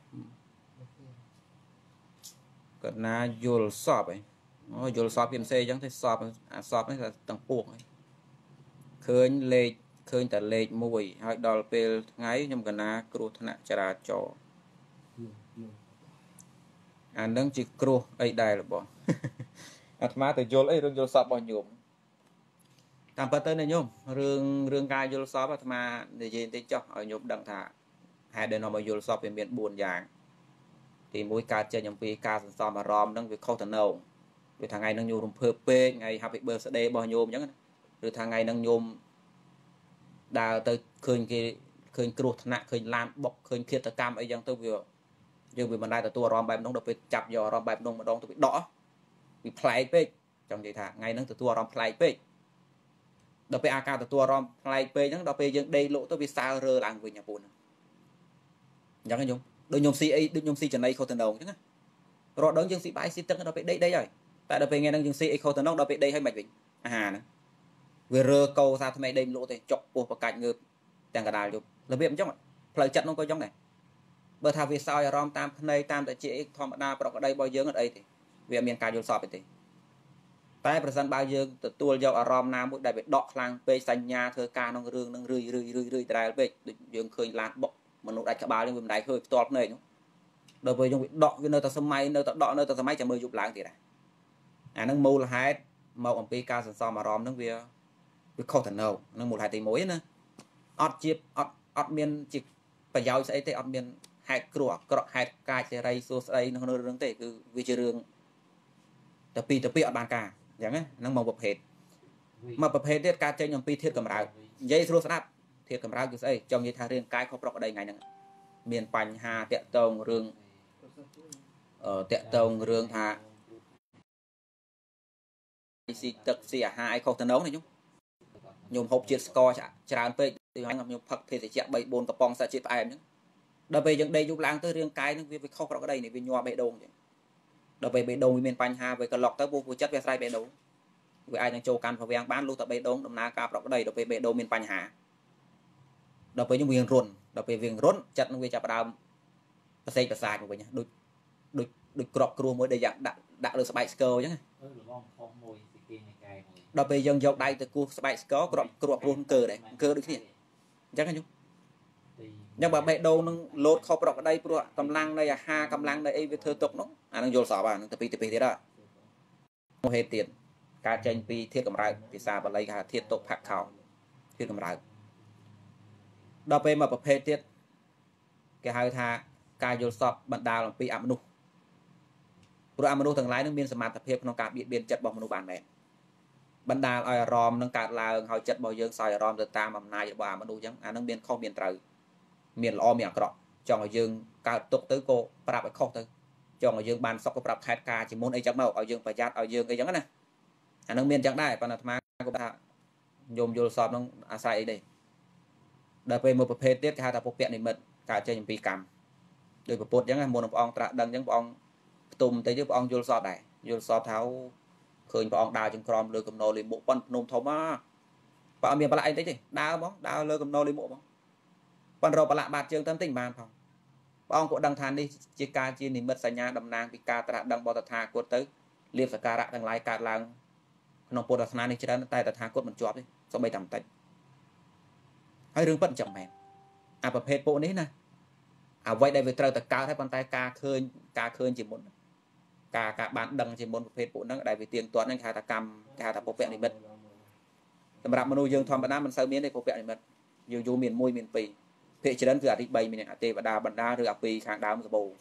S1: កណាយល់សពអីអូយល់សពពីផ្សេងអញ្ចឹងទេសពអាសពនេះទាំងពួកឃើញលេខឃើញតែលេខមួយហើយដល់ពេលថ្ងៃខ្ញុំកណាគ្រោះថ្នាក់ចរាចរណ៍អានឹងជាគ្រោះអីដែររបស់អាត្មាទៅយល់អីរឿងយល់សពរបស់ញោមតាមពិតទៅណាញោមរឿងរឿងការយល់សពអាត្មានិយាយតិចចុះឲ្យញោមដឹងថាហេតុដែលនាំឲ្យយល់សពវាមានបួនយ៉ាងទីមួយកើតចេញអំពីការសន្សំអារម្មណ៍ហ្នឹងវាខុសទៅនៅវាថ្ងៃហ្នឹងញោមរំភើបពេកថ្ងៃ Happy Birthday របស់ញោមអញ្ចឹងឬថាថ្ងៃហ្នឹងញោមដើរទៅឃើញគេឃើញគ្រោះថ្នាក់ឃើញឡានបុកឃើញឃាតកម្មអីចឹងទៅវាយើងវាមិនដែរទទួលអារម្មណ៍បែបនោះដល់ពេលចាប់យកអារម្មណ៍បែបនោះម្ដងទៅវាដកវាប្លែកពេកចង់និយាយថាថ្ងៃហ្នឹងទទួលអារម្មណ៍ប្លែកពេកដល់ពេលអាការទទួលអារម្មណ៍ប្លែកពេកហ្នឹងដល់ពេលយើងដេកលក់ទៅវាសើរើឡើងវិញអាពូនអញ្ចឹងញោមដូចញោមស៊ីអីដូចញោមស៊ីចំណៃខុសទៅអញ្ចឹងណារត់ដល់យើងស៊ីបាយស៊ីទឹកដល់ពេលដេកដេកហើយតែដល់ពេលថ្ងៃហ្នឹងយើងស៊ីអីខុសទៅដល់ពេលដេកហើយមិនវិញអាហារហ្នឹងវារើកោសាថ្មីដេកលក់ទៅចុកពោះបកាច់ងើបទាំងកដាលយប់របៀបអញ្ចឹងផ្លូវចិត្តនោះក៏អញ្ចឹងដែរបើថាវាសោយអារម្មណ៍តាមភ្នែកតាមតែជាធម្មតាប្រកបដីរបស់យើងអត់អីទេវាមានការយល់សប្តិទេតែប្រសិនបើយើងទទួលយកអារម្មណ៍ណាមួយដែលវាដកខ្លាំងពេកសញ្ញាធ្វើការក្នុងរឿងនឹងរឿយរឿយរឿយរឿយដដែលពេកដូចយើងឃើញឡានបុកមនុស្សដាច់ក្បាលយើងវាមិនដែរឃើញផ្ទាល់ភ្នែកនោះដល់ពេលយើងវាដកវានៅតែសម័យនៅតែដកនៅតែសម័យចាំមើលយប់ឡើងទៀតដែរអានឹងមូលហេតុមកអំពីការសន្សំអារម្មណ៍នឹងវាវាខុសទៅនៅនឹងមូលហេតុទីមួយណាអត់ជាអត់អត់មានជាប្រយោជន៍ស្អីទេអត់មានហេតុគ្រោះអាក្រក់ហេតុកាចសេរីសួស្ដីក្នុងរឿងទេគឺវាជារឿងតែពីទៅពីអត់បានការអញ្ចឹងណាហ្នឹងមកប្រភេទមកប្រភេទទៀតការចេញអំពីធាតុកម្រើកនិយាយស្រួលស្ដាប់ធាតុកម្រើកគឺស្អីចង់និយាយថារឿងកាយខុសប្រកបដីថ្ងៃហ្នឹងមានបញ្ហាតាក់ទងរឿងអឺតាក់ទងរឿងថាស៊ីទឹកស៊ីអាហារអីខុសទៅនោះណាខ្ញុំខ្ញុំហូបជាតិស្ករច្រើនពេកទីហ្នឹងខ្ញុំផឹកភេសជ្ជៈបីបួនកំប៉ុងសាច់ជាតិផ្អែមហ្នឹងដល់ពេលយើងដេកយប់ឡើងទៅរាងកាយហ្នឹងវាវាខុសប្រកបដីនេះវាញ័របេះដូងអញ្ចឹងដល់ពេលបេះដូងវាមានបញ្ហាវាក្លុកទៅពោះចិត្តវាស្រ័យបេះដូងវាអាចនឹងចូលកាន់ប្រវាំងបានលុះតែបេះដូងដំណើរការប្រកបដីដល់ពេលបេះដូងមានបញ្ហាដល់ពេលយើងវារុនដល់ពេលវារុនចិត្តនឹងវាចាប់ដើមប្រសេកប្រសាទមកវិញដូចដូចដូចក្របគ្រោះមួយដែលយ៉ាងដាក់ដាក់លើស្បែកស្គរអញ្ចឹងអឺលំងខុសមួយពីគេនៃកាយមួយដល់ពេលយើងយកដៃទៅគោះស្បែកស្គរក្របក្របគ្រោះអង្គើដែរអង្គើដូចគ្នាអញ្ចឹងខ្ញុំអញ្ចឹងបើបេះដូងនឹងលោតខុសប្រកបដីព្រោះកម្លាំងនៃអាហារកម្លាំងនៃអីវាធ្វើទុកនោះអានឹងយល់សពអានឹងទៅពីទៅពីទៀតហ៎មកហេតុទៀតការចេញពីធាតុកម្រើកភាសាបាលីគេហៅធាតុទុកផាក់ខោធាតុកម្រើកដល់ពេលមកប្រភេទទៀតគេហៅថាការយល់សពបណ្ដាលអំពីអមនុស្សព្រោះអមនុស្សទាំងឡាយនឹងមានសមត្ថភាពក្នុងការបៀតបៀនចិត្តរបស់មនុស្សបានមែនបណ្ដាលឲ្យអារម្មណ៍នឹងកើតឡើងហើយចិត្តរបស់យើងសោយអារម្មណ៍ទៅតាមអំណាចរបស់អមនុស្សអញ្ចឹងអានឹងមានខុសមានត្រូវមានល្អមានអាក្រក់ចង់ឲ្យយើងកើតទុកទៅក៏ប្រាប់ឲ្យខុសទៅចង់ឲ្យយើងបានសុខក៏ប្រាប់ខេតការជាមុនអីចឹងមកឲ្យយើងប្រយ័ត្នឲ្យយើងអីចឹងណាអានឹងមានចឹងដែរប៉ុន្តែអាត្មាក៏ថាញោមយល់សពនឹងអាស្រ័យអីដែរដល់ពេលមួយប្រភេទទៀតគេហៅថាពុព្វនិមិត្តកើតចេញអំពីកម្មដោយប្រពុតចឹងណាមុនព្រះអង្គត្រាស់ដឹងចឹងព្រះអង្គផ្ទុំទៅទៀតព្រះអង្គយល់សពដែរយល់សពថាឃើញព្រះអង្គដើរចង្ក្រមលើកំណោលិមុខប៉ុនភ្នំធំណាបើអត់មានប្រឡាក់អីតិចទេដើរហ្មងដើរលើកំណោលិមុខហ្មងប៉ុនរកប្រឡាក់បាតជើងទៅតិចបានផងព្រះអង្គក៏ដឹងថានេះជាការជានិមិត្តសញ្ញាតំណាងពីការត្រាស់ដឹងបទថាគតទៅលៀបសការៈទាំងឡាយកើតឡើងក្នុងពុទ្ធសាសនានេះច្រើនតែតថាគតមិនជាប់ទេសូម្បីតែបន្តិចហើយរឿងពិតអញ្ចឹងមែនអាប្រភេទពួកនេះណាអ្វីដែលវាត្រូវតែកើតហើយប៉ុន្តែការឃើញការឃើញជាមុនការការបានដឹងជាមុនប្រភេទពួកហ្នឹងដែលវាទៀងទាត់ហ្នឹងគេហៅថាកម្មគេហៅថាពុព្វនិមិត្តសម្រាប់មនុស្សយើងធម្មតាមិនសូវមានទេពុព្វនិមិត្តយូរយូរមានមួយមានពីរភាគច្រើនគឺអាទីបីមានអាទេវតាបណ្ដាឬអាពីរខាងដើមសបោ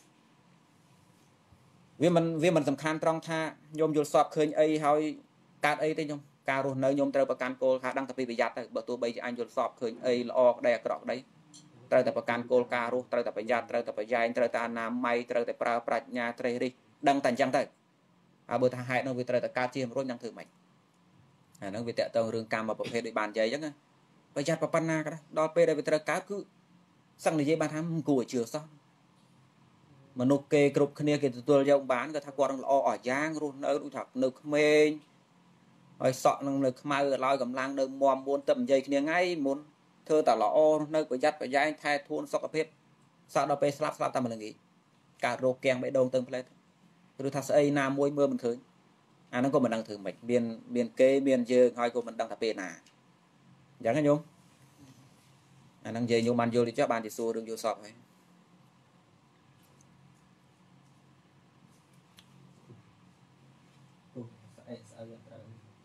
S1: វាមិនវាមិនសំខាន់ត្រង់ថាញោមយល់សពឃើញអីហើយកើតអីទេញោមការរស់នៅញោមត្រូវប្រកាន់គោលការណ៍ដឹងតែពីប្រយ័ត្នទៅបើទោះបីជាអញយល់សពឃើញអីល្អក្តីអាក្រក់ក្តីត្រូវតែប្រកាន់គោលការណ៍រស់ត្រូវតែប្រយ័ត្នត្រូវតែប្រយែងត្រូវតែអនាម័យត្រូវតែប្រើប្រាជ្ញាត្រេះរិះដឹងតែអញ្ចឹងទៅហើយបើថាហេតុនោះវាត្រូវតែកើតជាមរុញនឹងធ្វើម៉េចអាហ្នឹងវាតកតងរឿងកម្មប្រភេទដូចបាននិយាយអញ្ចឹងណាប្រយ័ត្នប៉ុណ្ណាក៏ដល់ពេលដែលវាត្រូវកើតគឺសឹងនិយាយបានថាគួរឲ្យជឿសោះមនុស្សគេគ្រប់គ្នាគេទទួលយកបានគាត់ថាគាត់នឹងល្អអស់យ៉ាងរស់នៅដូចថានៅក្មេងហើយសក់នឹងនៅខ្មៅឡើយកម្លាំងនៅមមមួនទៅនិយាយគ្នាថ្ងៃមុនធ្វើតែល្អនៅប្រយ័ត្នប្រយែងថែធួនសុខភាពសក់ដល់ពេលស្លាប់ស្លាប់តែម្លឹងកើតរោគគាំងបេះដូងទៅផ្លែឬថាស្អីណាមួយមើលមិនឃើញអាហ្នឹងក៏មិនដឹងធ្វើម៉េចមានមានគេមានយើងហើយក៏មិនដឹងថាពេលណាអញ្ចឹងណាញោមអាហ្នឹងនិយាយញោមបានយល់ទៅចុះបានជាសួររឿងយល់សពហើយស្អីស្អីត្រូវ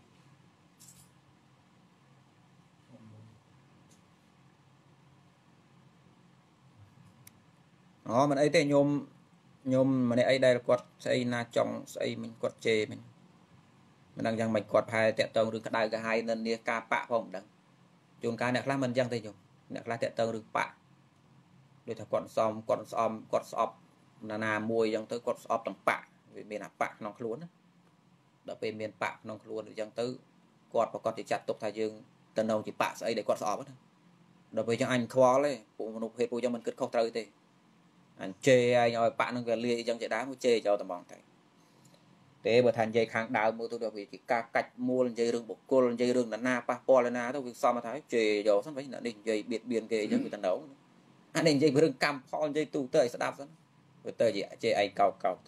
S1: អូមិនអីទេញោមញោមម្នាក់អីដែលគាត់ស្អីណាចង់ស្អីមិញគាត់ជេរមិញមិនដឹងយ៉ាងម៉េចគាត់ផែតាក់តងរឿងក្តៅកាហាយនិន្នាការបាក់ផងមិនដឹងជួនកាលអ្នកខ្លះមិនអញ្ចឹងទេញោមអ្នកខ្លះតាក់តងរឿងបាក់ដូចថាគាត់សំគាត់ស្អំគាត់ស្អប់ណានាមួយអញ្ចឹងទៅគាត់ស្អប់ទាំងបាក់វាមានអាបាក់ក្នុងខ្លួនណាដល់ពេលមានបាក់ក្នុងខ្លួនអញ្ចឹងទៅគាត់ប្រកាសជាចាត់ទុកថាយើងទៅនៅជាបាក់ស្អីដែលគាត់ស្អប់ណាដល់ពេលអញ្ចឹងអញខ្វល់ទេពួកមនុស្សភេទពួកអញ្ចឹងមិនគិតខុសត្រូវទេអញជេរឯងឲ្យបាក់នឹងវាលាយអញ្ចឹងជាដើមជេរចោលតែហ្មងតែទេបើថានិយាយខាងដើមមើលទៅដល់វាជាការកាច់មូលនិយាយរឿងបុគ្គលនិយាយរឿងណានាប៉ះពាល់ណាទៅវាសមថាជេរយកសិនវិញនេះនិយាយបៀតបៀនគេអញ្ចឹងវាទៅនៅអានេះនិយាយរឿងកម្មផលនិយាយទូទៅឲ្យស្ដាប់សិនវាទៅជាជេរឯងកោកកោកទៅ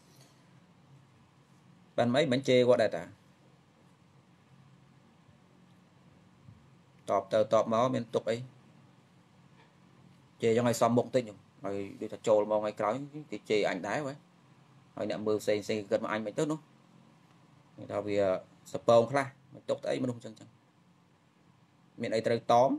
S1: បានមិនមិនជេរគាត់ដែរតាតបទៅតបមកមានទុកអីជេរយ៉ាងឲ្យសមមុខតិចហើយដូចថាចូលមកថ្ងៃក្រោយគេជេរអញដែរហើយហើយអ្នកមើលផ្សេងផ្សេងគិតមកអញមិនទៅនោះថាវាសពងខ្លះមិនទុកទៅអីមនុស្សអញ្ចឹងចឹងមានអីត្រូវតម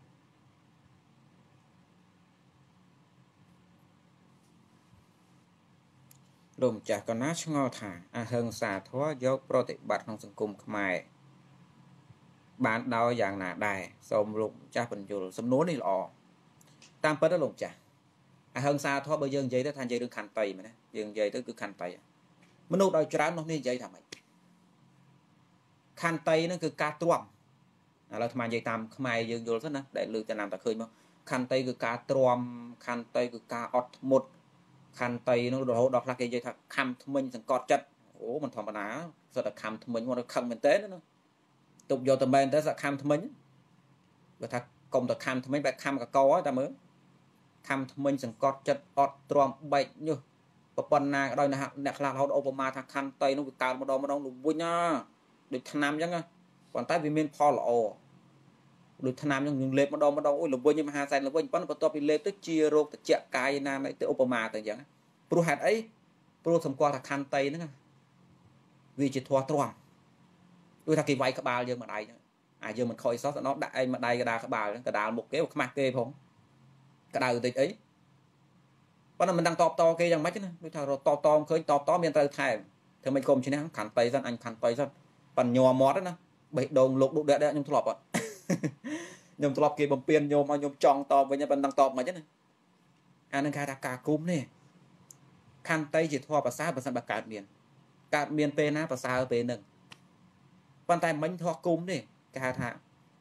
S1: លោកម្ចាស់កណាឆ្ងល់ថាអហិង្សាធម៌យកប្រតិបត្តិក្នុងសង្គមខ្មែរបានដោយយ៉ាងណាដែរសូមលោកម្ចាស់បញ្យល់សំណួរនេះល្អតាមពិតទៅលោកម្ចាស់អហិង្សាធម៌បើយើងនិយាយទៅថានិយាយរឿងខន្តីមែនទេយើងនិយាយទៅគឺខន្តីមនុស្សដោយច្រើននោះនេះនិយាយថាម៉េចខន្តីហ្នឹងគឺការទ្រាំឥឡូវអាត្មានិយាយតាមខ្មែរយើងយល់សិនណាដែលលើកចំណាំតែឃើញមកខន្តីគឺការទ្រាំខន្តីគឺការអត់ធ្មត់ខន្តីនោះរហូតដល់ខ្លះគេនិយាយថាខំធ្មេញសង្កត់ចិត្តអូមិនធម្មតាសុទ្ធតែខំធ្មេញមកខឹងមែនតើណាទុកយកតែមែនតើសខំធ្មេញបើថាកុំតែខំធ្មេញបែបខំកកហើយតែមើលខំធ្មេញសង្កត់ចិត្តអត់ទ្រាំបែកញុះប៉ុណ្ណាក៏ដោយអ្នកខ្លះរហូតឧបមាថាខន្តីនោះវាកើតម្ដងម្ដងលវិញណាដូចថ្នាំអញ្ចឹងប៉ុន្តែវាមានផលល្អដូចថ្នាំអញ្ចឹងយើងលេបម្ដងម្ដងអូយលវិញមហាសែនលវិញប៉ុន្តែបន្ទាប់ពីលេបទៅជារោគត្រជាក់កាយណាទៅឧបមាទៅអញ្ចឹងព្រោះហេតុអីព្រោះសម្គាល់ថាខន្តីហ្នឹងវាជាធម៌ទ្រាំដូចថាគេវាយក្បាលយើងម្ដាយហ្នឹងអាយើងមិនខ້ອຍសោះស្នដាក់ឯងម្ដាយកដាលក្បាលកដាលមុខគេខ្មាស់គេផងក្តៅតិចអីប៉ុន្តែមិនដឹងតបតគេយ៉ាងម៉េចណាដូចថាតបតឃើញតបតមានត្រូវថែមធ្វើមិនគុំឈ្នះខន្តីសិនអញខន្តីសិនប៉ាន់ញ័រមាត់ណាបេះដូងលោកដុកដេកខ្ញុំធ្លាប់អត់ខ្ញុំធ្លាប់គេបំពេញញោមឲ្យខ្ញុំចង់តបវិញប៉ុណ្ណឹងតបមិនណាអានឹងគេថាការគុំនេះខន្តីជាធម៌ប្រសើរបើសិនបើកើតមានកើតមានពេលណាប្រសើរពេលហ្នឹងប៉ុន្តែមិញធម៌គុំនេះគេហៅថា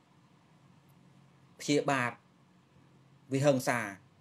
S1: ព្យាបាទវិហិង្សា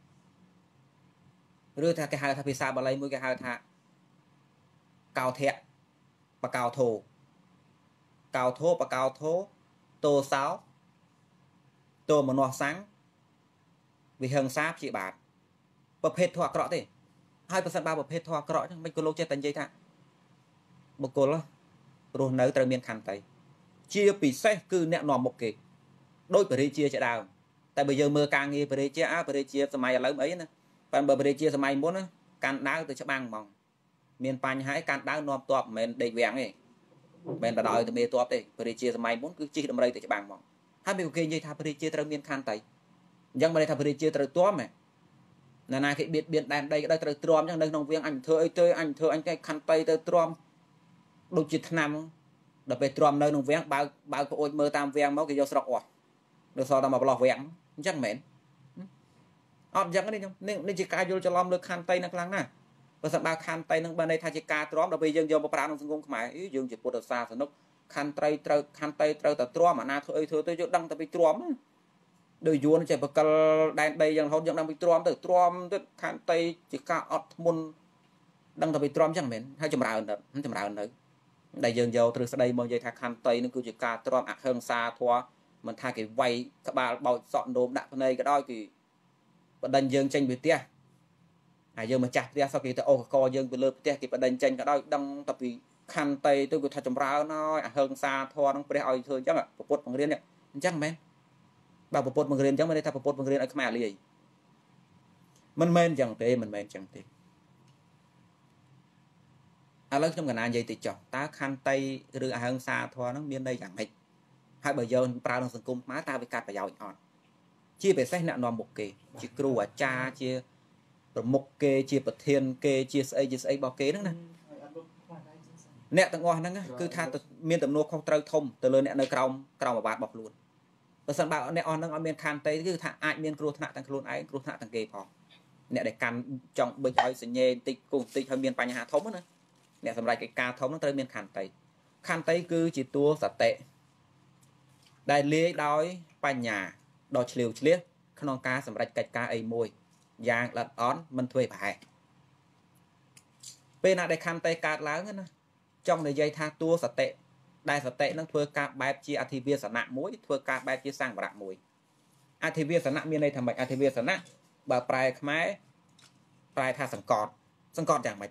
S1: ឬថាគេហៅថាភាសាបាលីមួយគេហៅថាកោធៈបកោធោកោធោបកោធោតោសោតោមនោសੰងវិហិង្សាព្យាបាទប្រភេទធម៌អាក្រក់ទេហើយប្រសិនបើប្រភេទធម៌អាក្រក់ហ្នឹងមិនក៏លោកចេះតែនិយាយថាបុគ្គលរស់នៅត្រូវមានខន្តីជាពិសេសគឺអ្នកនាំមុខគេដោយបរិជាជាដើមតែបើយើងមើលការងារបរិជាអើបរិជាសម័យឥឡូវអីណាប៉ុន្តែបើបរិជាសម័យមុនណាកាន់ដាវទៅច្បាំងហ្មងមានបញ្ហាកាន់ដាវនាំតបមិនមែនដេកវាំងទេមិនមែនបដ ாய் ទៅមេតបទេបរិជាសម័យមុនគឺជិះដំរីទៅច្បាំងហ្មងហើយមានគេនិយាយថាបរិជាត្រូវមានខន្តីអញ្ចឹងមិនន័យថាបរិជាត្រូវទាំទេណាណាគេបៀតបៀនដែនដីក៏ដោយត្រូវទ្រាំអញ្ចឹងនៅក្នុងវាំងអញធ្វើអីទៅអញធ្វើអញគេខន្តីទៅទ្រាំដូចជាឆ្នាំដល់ពេលទ្រាំនៅក្នុងវាំងបើកបើកប្អូនមើលតាមវាំងមកគេយកស្រុកអស់នៅសល់តែមកប្រឡោះវាំងអញ្ចឹងមែនអត់អញ្ចឹងនេះខ្ញុំនេះជាការយល់ច្រឡំលើខន្តីនៅខ្លាំងណាស់បើសិនបើខន្តីនឹងបានន័យថាជាការទ្រាំដល់ពេលយើងយកមកប្រើក្នុងសង្គមខ្មែរយើងជាពុទ្ធសាសនិកខន្តីត្រូវខន្តីត្រូវតែទ្រាំអាណាធ្វើអីធ្វើទៅយើងដឹងតែពីទ្រាំ đôi yuan chạy bậc cờ đan đây yang hốt yang đang bị tròn từ tròn tới khăn tây chỉ cả ọt môn đang tập bị tròn chẳng mến hay chầm rào nữa chầm rào nữa đại dương dầu từ đây mong dây thạc khăn tây nó cứ chỉ cả tròn ạc hơn xa thua mình thay cái vay các bà bao dọn đồ đạn này cái đôi thì bật đần dương tranh bị tia à dương mà chặt tia sau khi tôi ô co dương bị lơ tia thì bật đần tranh cái đôi đang tập bị khăn tây tôi cứ thay chầm rào nó ạc hơn xa thua nó phải oi thôi chắc là một phút bằng riêng nhá chắc mến bà bộ phốt bằng riêng chẳng mà đây ta bộ phốt bằng riêng ở Khmer liền mình men chẳng thế mình men chẳng thế à lớn trong cái này vậy thì chọn ta khăn tay rư à hơn xa thôi nó miền đây chẳng hay hai bờ giờ prao đang sừng cung má ta với cát và dầu nhọn chia về sách nặng nòng một kề chia kêu à cha chia một kề chia bậc thiên kề chia xây chia xây bao kề đó nè nẹt tầng ngon đó cứ tha miền tầm nô không trâu thông từ lời nẹt nơi còng còng mà bạt bọc luôn và sân bảo nẹt on đang on miền khăn tay cứ thà ai miền kêu thà tầng luôn ấy kêu thà tầng kề phò nẹt để can trong bên trái sẽ nhẹ tịch cùng tịch hơi miền Pành Hà thống nữa nẹt sầm lại cái ca thống nó tới miền khăn tay khăn tay cứ chỉ tua sạch tệ đại lý đói Pành Nhà đòi liều liếc không cá sầm lại cái ca ấy môi giang lật ón mình thuê phải bên nào để khăn tay cát láng nữa trong này dây tha tua sạch tệ đại sạch tệ nó thuê ca bài chia a thì viên sản nặng muối thuê ca bài chia sang bạc muối a thì viên sản nặng miền này thằng mày a thì viên sản nặng bà prai khmái prai tha sẵn cọt sẵn cọt chẳng mày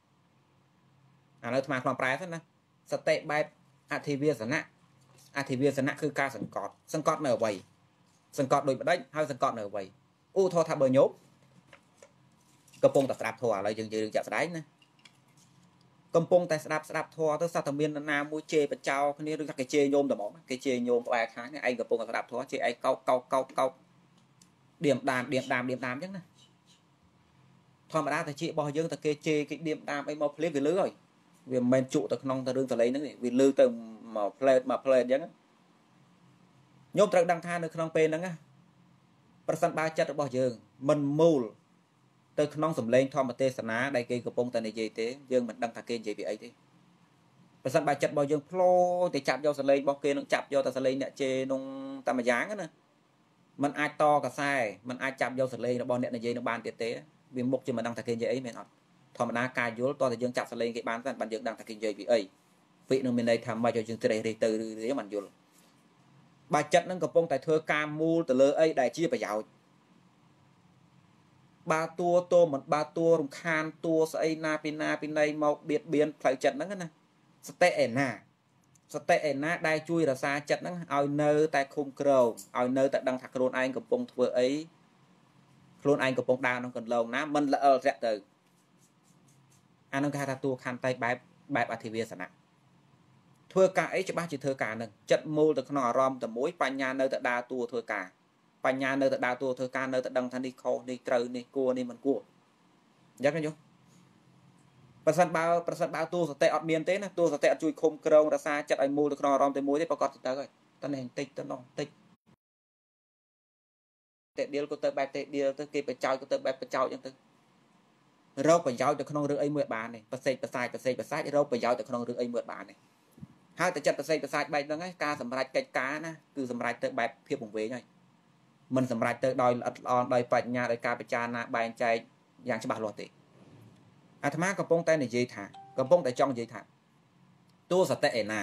S1: à nó tham quan prai thế nè sạch tệ bài a thì viên sản nặng a thì viên sản nặngคือca sẵn cọt sẵn cọt nở vậy sẵn cọt đôi bật đấy hay sẵn cọt nở vậy u thô thà bờ nhốt cầm pông tập đạp thua lại dừng dừng chặt đáy nè cầm pông tay đạp đạp thua tới sao thằng miền nam mua chê bật trao cái này cái chê nhôm tầm mỏ cái chê nhôm bài kháng này anh cầm pông tập đạp thua chê anh câu câu câu câu điểm đàm điểm đàm điểm đàm chứ nè thôi mà đã thì chị bao nhiêu ta kê chê cái điểm đàm ấy mau play về lưới rồi vì men trụ từ non ta đương ta lấy nó vì lư từ mà play mà play chứ nhôm trật đăng tha được non pen đó áประba chất bao giờ mình mù từ non sầm lên thôi mà tê sả ná đây cây cột bông tại này gì thế dương mình đăng thà kê gì bị ấy thếประba chất bao giờ flow thì chạm vô sả lên bao kê nó chạm vô ta sả lên nè chê nông ta mà dáng á nè mình ai to cả sai mình ai chạm vô sợi lên nó bao nẹt này dây nó ban tiệt tế vì mục chỉ mình đang thực hiện vậy ấy mình nói thò mà đa cài vô to thì dương chạm sợi lên cái bán bạn dương đang thực hiện vậy vì ấy vị nó mình đây tham bao cho dương từ đây thì từ đấy mình vô bài chất nó gặp bông tại thưa cam mu từ lơ ấy đại chia phải giàu ba tua tô một ba tua rùng khan tua sợi na pin na pin đây màu biệt biến phải chất nó cái này tệ nè tệ nè đai chui là xa chất nó ao nơi tại khung cầu ao nơi tại đăng thạc luôn anh của bông vừa ấy luôn anh của bông đào nó còn lâu ná mình là ở rẽ từ anh nó khai tua khăn tay bài bài bà thì sản nặng thưa cả ấy cho ba chỉ thưa cả nè chất mô từ nó rom từ mối Pành Nhà nơi tại đa tua thưa cả Pành Nhà nơi tại đa tua thưa cả nơi tại đăng thanh đi khô đi trừ đi cua đi mình cua chắc nó vôประสานบ่าวประสานบ่าวตัวสเตอดเมียนเต้นะตัวสเตอดช่วยคุมกระองรักษาจัดไอ้มูตะครอรอมเตมวยได้ประกอบติดตาเลยตอนนี้ติดตอนน้องติดเตะเดียวก็เตะแบบเตะเดียวเตะเก็บไปเจ้าก็เตะแบบไปเจ้าอย่างตึ้งเราไปเจ้าแต่ขนมเรื่องไอ้มวยบานนี่ประเสริฐประสายประเสริฐประสายเราไปเจ้าแต่ขนมเรื่องไอ้มวยบานนี่หากแต่จัดประเสริฐประสายใบนั่งไงการสำหรับกิจการนะคือสำหรับเตะแบบเพียบผมเว้ยไงมันสำหรับเตะดอยอัดออนดอยปัญญาดอยการประจานนะใบใจอย่างฉบับหลอดติอาตมากับปงแต่ในยีถากับปงแต่จ้องยีถาตัวสเตอน่ะ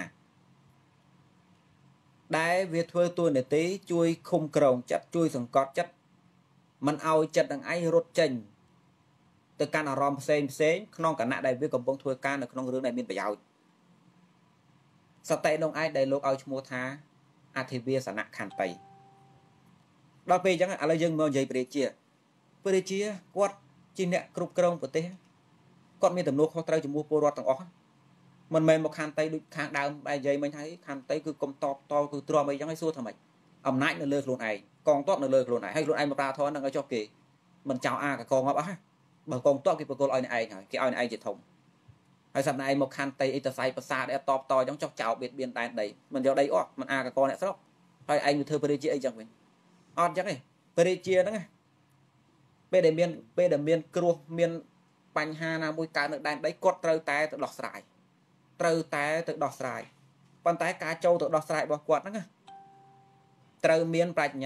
S1: ได้เวียดทั่วตัวในตีช่วยคุมกรงจัดช่วยสังกัดจัดมันเอาจัดดังไอ้รถเจนแต่การอารมณ์เซนเซนขนองกันน่ะได้เวียกับปงทั่วการในขนองเรื่องในมีประโยชน์สเตอน้องไอ้ได้โลกเอาชมัวท้าอาทิเวียสนะขันไปเราไปยังอะไรยังมองใหญ่เปรียเจียเปรียเจียกวดจีเนี่ยกรุบกรงประเทศก็มีแต่โน้ตเขาเตยจมูกโปรดต่างออกมันไม่มาคันไตดูคางดาวใบใหญ่ไม่ใช่คันไตคือกลมตอบตอคือตัวไม่ยังให้สู้ทำไมอำนาจในเลือกลุนไอกองต้อนในเลือกลุนไอให้ลุนไอมาปลาทอนนั่งก็ชอบกี่มันเจ้าอากับกองอ่ะบางกองต้อนกี่ประกอบไอในไอหน่อยกี่ไอในไอจะทงไอสัตว์ในไอมาคันไตอิตาไซภาษาได้ตอบตอยังชอบเจ้าเบียดเบียนได้ใดมันจะได้ออกมันอากับกองเนี่ยซะไอไอมีเธอเปริเจียจังเป็นออดจังไงเปริเจียนั่งไงเปเดเมียนเปเดเมียนกลัวเมียนปัญหาหน้ามวยการได้ได้กดเตยแต่ตัวดอกสายเตยแต่ตัวดอกสายปัญหาการโจตัวดอกสายบอกกวดนั่งเตยเมียนปัญญา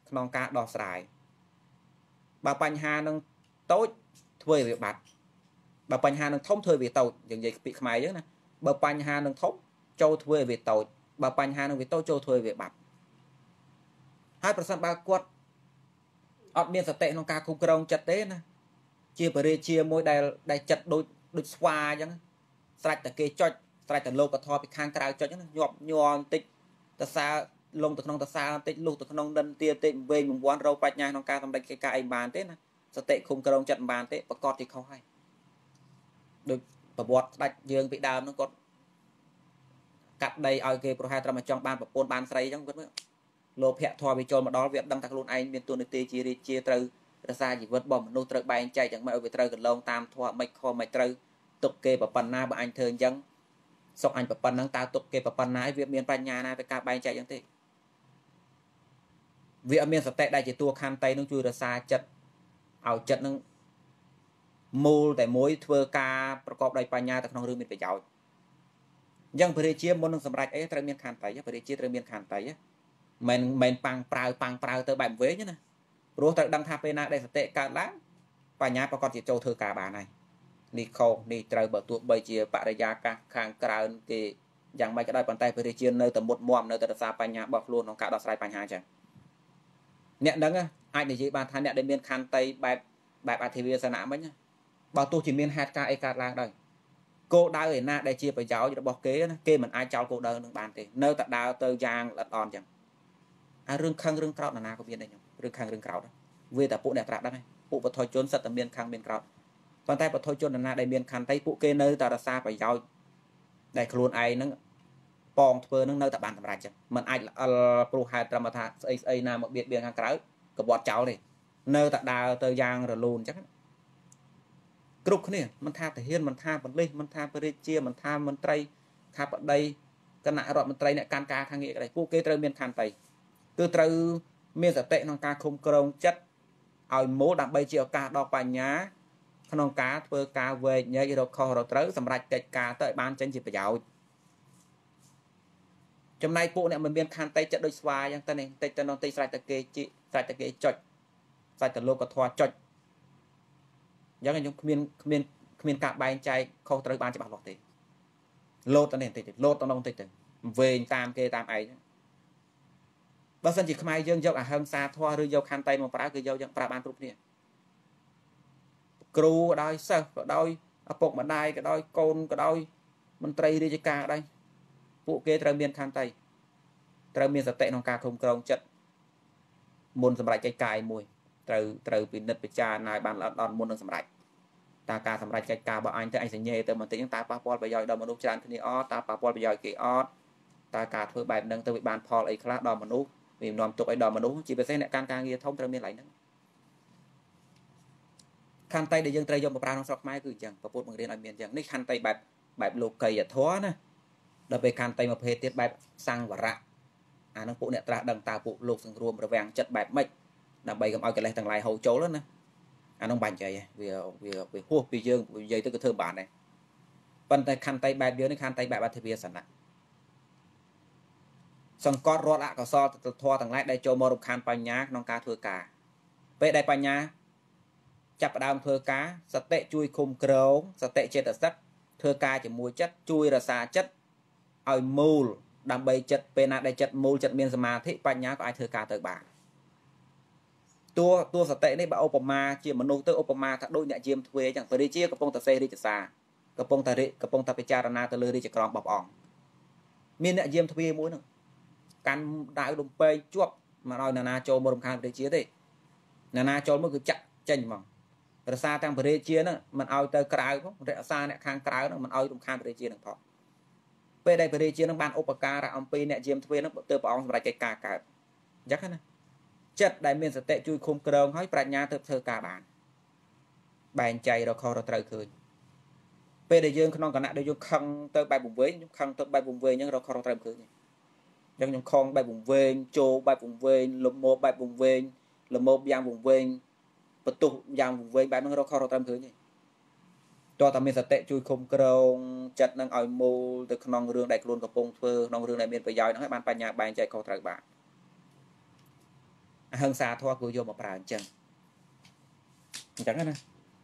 S1: ក្នុងការដោះស្រាយបើបញ្ហានឹងតូចធ្វើឲ្យវាបាត់បើបញ្ហានឹងធំធ្វើឲ្យវាតូចយើងនិយាយពាក្យខ្មែរអញ្ចឹងណាបើបញ្ហានឹងធំចូលធ្វើឲ្យវាតូចបើបញ្ហានឹងវាតូចចូលធ្វើឲ្យវាបាត់ហើយប្រសិនបើគាត់អត់មានសតិក្នុងការគ្រប់គ្រងចិត្តទេណាជាបរិយាជាមួយដែលដែលចិត្តដូចដូចស្វាអញ្ចឹងស្រេចតែគេចុចស្រេចតែលោកធម៌ពីខាងក្រៅចុចហ្នឹងញាប់ញ័របន្តិចតសាលងទៅក្នុងតសាបន្តិចលុះទៅក្នុងដិនទាបន្តិចវែងវង្វាន់រោបញ្ញាក្នុងការសម្រេចកិច្ចការអីបានទេណាសតិគុំក្រងចិត្តមិនបានទេប្រកបជាខុសហើយដូចប្រវត្តិស្ដេចយើងពីដើមហ្នឹងគាត់កាត់ដីឲ្យគេប្រហែលត្រឹមចង់បានប្រពន្ធបានស្រីអញ្ចឹងគាត់មើលលោភៈធម៌វាចូលមកដល់វាដឹងថាខ្លួនឯងមានទួនាទីជារាជាត្រូវរក្សាជីវិតរបស់មនុស្សត្រូវបែងចែកយ៉ាងម៉េចឲ្យវាត្រូវកន្លងតាមធម៌មិនខុសមិនត្រូវទុកគេប្រប៉ុណ្ណាបើអញធ្វើអញ្ចឹងសុកអញប្រប៉ុណ្ណឹងតើទុកគេប្រប៉ុណ្ណាវាមានបញ្ញាណាទៅការបែងចែកអញ្ចឹងទេវាអត់មានសតិដែលជាតួខន្តីនឹងជួយរក្សាចិត្តឲ្យចិត្តនឹងមូលតែមួយធ្វើការប្រកបដោយបញ្ញាទៅក្នុងរឿងមានប្រយោជន៍អញ្ចឹងពរាជាមុននឹងសម្រេចអីត្រូវមានខន្តីពរាជាត្រូវមានខន្តីមិនមិនប៉ាំងប្រាវប៉ាំងប្រាវទៅបែបវែងណាព្រោះត្រូវដឹងថាពេលណាដែលសតិកើតឡើងបញ្ញាប្រកបជាចូលធ្វើការបានហើយនេះខុសនេះត្រូវបើទោះបីជាបរិយាកាសខាងក្រៅគេយ៉ាងម៉េចក៏ដោយប៉ុន្តែពរាជានៅតែមុតមមនៅតែរក្សាបញ្ញារបស់ខ្លួនក្នុងការដោះស្រាយបញ្ហាអញ្ចឹងអ្នកហ្នឹងអាចនិយាយបានថាអ្នកដែលមានខន្តីបែបបែបអធិវាសនៈមិញបើទោះជាមានហេតុការអីកើតឡើងដោយគោលដៅឯណាដែលជាប្រយោជន៍របស់គេណាគេមិនអាចចោលគោលដៅនឹងបានទេនៅតែដើរទៅយ៉ាងល្អិតល្អន់អញ្ចឹងអារឿងខឹងរឿងក្រោតណាក៏មានដែរខ្ញុំរឿងខឹងរឿងក្រោតវាតែពួកអ្នកប្រាក់ដឹងពួកបទជនសិតតែមានខឹងមានក្រោតប៉ុន្តែបទជនណាដែលមានខន្តីពួកគេនៅតែរក្សាប្រយោជន៍ដែលខ្លួនឯងហ្នឹងប៉ងធ្វើនឹងនៅតែបានសម្រេចចឹងมันអាចល្អិលព្រោះហេតុត្រឹមថាស្អីស្អីណាមកបៀតបៀនខាងក្រៅកបត់ចោលទេនៅតែដើរទៅយ៉ាងរលូនចឹងគ្រប់គ្នាមិនថាទាហានមិនថាប៉ូលីសមិនថាពរាជាមិនថាមន្ត្រីខាបតីគណៈរដ្ឋមន្ត្រីអ្នកកាន់ការខាងងារក៏ដោយពួកគេត្រូវមានខន្តីគឺត្រូវមានសតិក្នុងការឃុំក្រងចិត្តឲ្យមូលដើម្បីជាឱកាសដល់បញ្ញាក្នុងការធ្វើការវែកញែករកខុសរកត្រូវសម្រាប់កិច្ចការទៅឲ្យបានចេញជាប្រយោជន៍ចំណែកពួកអ្នកមិនមានខន្តីចិត្តដូចស្វាអញ្ចឹងទៅនេះតិចទៅនោះតិចស្រេចតែគេជីស្រេចតែគេចុចស្រេចតែលោកធម៌ចុចអញ្ចឹងខ្ញុំគ្មានគ្មានគ្មានការបែងចែកខុសត្រូវបានច្បាស់លាស់ទេលោតទៅនេះបន្តិចទៅលោតទៅនោះបន្តិចទៅវែងតាមគេតាមឯងបើសិនជាខ្មែរយើងយកអហិង្សាធម៌ឬយកខន្តីមកប្រើគឺយកយ៉ាងប្រើបានគ្រប់គ្នាគ្រូក៏ដោយសិស្សក៏ដោយឪពុកម្ដាយក៏ដោយកូនក៏ដោយមន្ត្រីរាជការក៏ដោយពួកគេត្រូវមានខន្តីត្រូវមានសតិក្នុងការគ្រប់គ្រងចិត្តមុនសម្រាប់កិច្ចការឯមួយត្រូវត្រូវពិនិត្យពិចារណាឲ្យបានល្អិតល្អន់មុននឹងសម្រេចតើការសម្រេចកិច្ចការរបស់អញទៅអញសញ្ញេទៅបន្តិចហ្នឹងតើប៉ះពាល់ប្រយោជន៍ដល់មនុស្សច្រើនគ្នាអត់តើប៉ះពាល់ប្រយោជន៍គេអត់តើការធ្វើបែបហ្នឹងទៅវាបានផលអីខ្លះដល់មនុស្សវានាំទុកអីដល់មនុស្សជាពិសេសអ្នកកាន់ការងារធំត្រូវមានឡៃហ្នឹងខន្តីដែលយើងត្រូវយកមកប្រើក្នុងស្រុកខ្មែរគឺអញ្ចឹងប្រពុតបង្រៀនឲ្យមានអញ្ចឹងនេះខន្តីបែបបែបលោកីយធម៌ណាដល់ពេលខន្តីមួយភេទទៀតបែបសង្វរៈអានឹងពួកអ្នកត្រាស់ដឹងតើពួកលោកសង្រួមរវាងចិត្តបែបម៉េចដើម្បីកុំឲ្យកិលេសទាំងឡាយហូរចូលណាអានោះបាញ់ចៃវាវាវាហួសពីយើងនិយាយទៅក៏ធ្វើបានដែរប៉ុន្តែខន្តីបែបយើងនេះខន្តីបែបអធិវាសនៈសង្កត់រត់អកុសលទធម៌ទាំងឡាយដែលចូលមករំខានបញ្ញាក្នុងការធ្វើការពេលដែលបញ្ញាចាប់ផ្ដើមធ្វើការសតិជួយឃុំក្រងសតិចេតសិកធ្វើការជាមួយចិត្តជួយរក្សាចិត្តឲ្យមូលដើម្បីចិត្តពេលណាដែលចិត្តមូលចិត្តមានសមាធិបញ្ញាក៏អាចធ្វើការទៅបានតួតួសតិនេះបើឧបមាជាមនុស្សទៅឧបមាថាដូចអ្នកយាមទ្វេអញ្ចឹងពរិជាកំពុងតែសេះរាជសារកំពុងតែកំពុងតែពិចារណាទៅលើរាជក្រមរបស់ព្រះអង្គមានអ្នកយាមទ្វេមួយហ្នឹងកាន់ដាវដុំពេងជាប់មកឲ្យណានាចូលមករំខានពរិជាទេណានាចូលមកគឺចាក់ចេញហ្មងរក្សាទាំងពរិជាហ្នឹងមិនឲ្យទៅក្រៅផងរក្សាអ្នកខាងក្រៅហ្នឹងមិនឲ្យរំខានពរិជាហ្នឹងផងពេលដែលពរិជាហ្នឹងបានឧបការៈអំពីអ្នកយាមទ្វេហ្នឹងទៅព្រះអង្គសម្រាប់កិច្ចការកើតអញ្ចឹងណាចិត្តដែលមានសតិជួយឃុំក្រងហើយប្រាជ្ញាទៅធ្វើការបានបែងចែករកខុសរកត្រូវឃើញពេលដែលយើងក្នុងគណៈដែលយើងខឹងទៅបែបវង្វេងខ្ញុំខឹងទៅបែបវង្វេងអញ្ចឹងរកខុសរកត្រូវឃើញអញ្ចឹងខ្ញុំខំបែបវង្វេងចូលបែបវង្វេងលមោបែបវង្វេងលមោយ៉ាងវង្វេងបន្ទុះយ៉ាងវង្វេងបែបហ្នឹងរកខុសរកត្រូវឃើញទេតើតាមានសតិជួយឃុំក្រងចិត្តនឹងឲ្យមូលទៅក្នុងរឿងដែលខ្លួនកំពុងធ្វើក្នុងរឿងដែលមានប្រយោជន៍ហ្នឹងឲ្យបានបញ្ញាបែងចែកខុសត្រូវបាន hưng xa thoa cứ vô một bà chân chẳng nè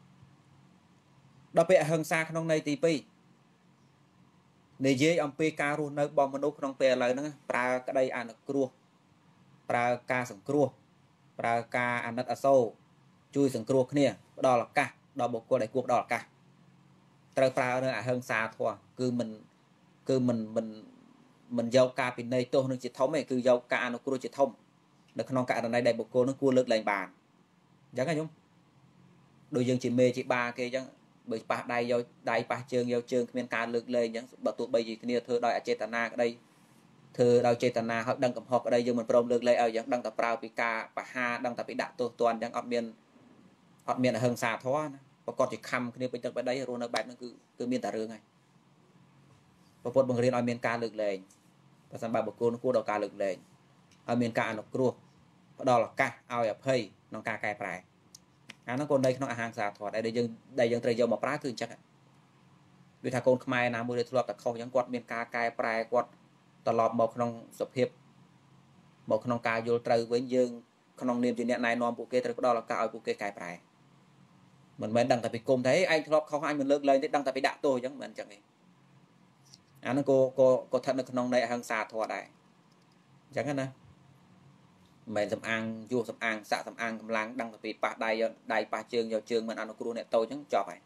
S1: đó bị hưng xa trong này tí pi này dễ ông pi ca luôn nơi bom manu trong pe lời nữa pra cái đây ăn cua pra ca sừng cua pra ca ăn đất sâu chui sừng cua kia đó là ca đó một cô đại cuộc đó là ca trời pra nữa à hưng xa thoa cứ mình cứ mình mình mình giàu ca bên này tôi nó chỉ thống này cứ giàu ca nó cua chỉ thông được non cả này đây một cô nó cua lực lên bàn chẳng hay không đôi dân chỉ mê chỉ ba kia chẳng bởi ba đây vô đây ba chương vô chương miền ca lực lên chẳng bảo tụi bây giờ kia thưa đòi Chetana ở đây thưa đòi Chetana họ đăng cầm họp ở đây nhưng mình prom lực lên ở chẳng đăng tập prao pika và ha đăng tập bị đạn tôi toàn chẳng ở miền ở miền là hơn xa thoa và còn chỉ khăm kia bây giờ bên đấy rồi nó bạn nó cứ cứ miền tả rương này và một bằng riêng ở miền ca lực lên và sản bà một cô nó cua đầu ca lực lên ở miền ca nó cua đó là ca ao nhập hay nó ca cài phải à nó còn đây nó hàng xà thọ đây đây dân đây dân tây dầu mà phá thường chắc vì thà con khmer nào mới được thu tập không những quạt miền ca cài phải quạt tọt lọt một trong sập hiệp một trong ca vô trời với dương trong niềm chuyện này non bộ kê trời đó là cao bộ kê cài phải mình mới đăng tập bị cùng thấy anh thu không anh mình lướt lên thì đăng tập bị đạ tôi chẳng mình chẳng gì à nó cô cô cô thật được trong đây hàng xà thọ đây chẳng hạn nè mẹ sầm ăn vua sầm ăn xạ sầm ăn cầm lăng đăng bị ba đầy đầy ba chương vào chương mình ăn nó cua nè tôi chẳng cho phải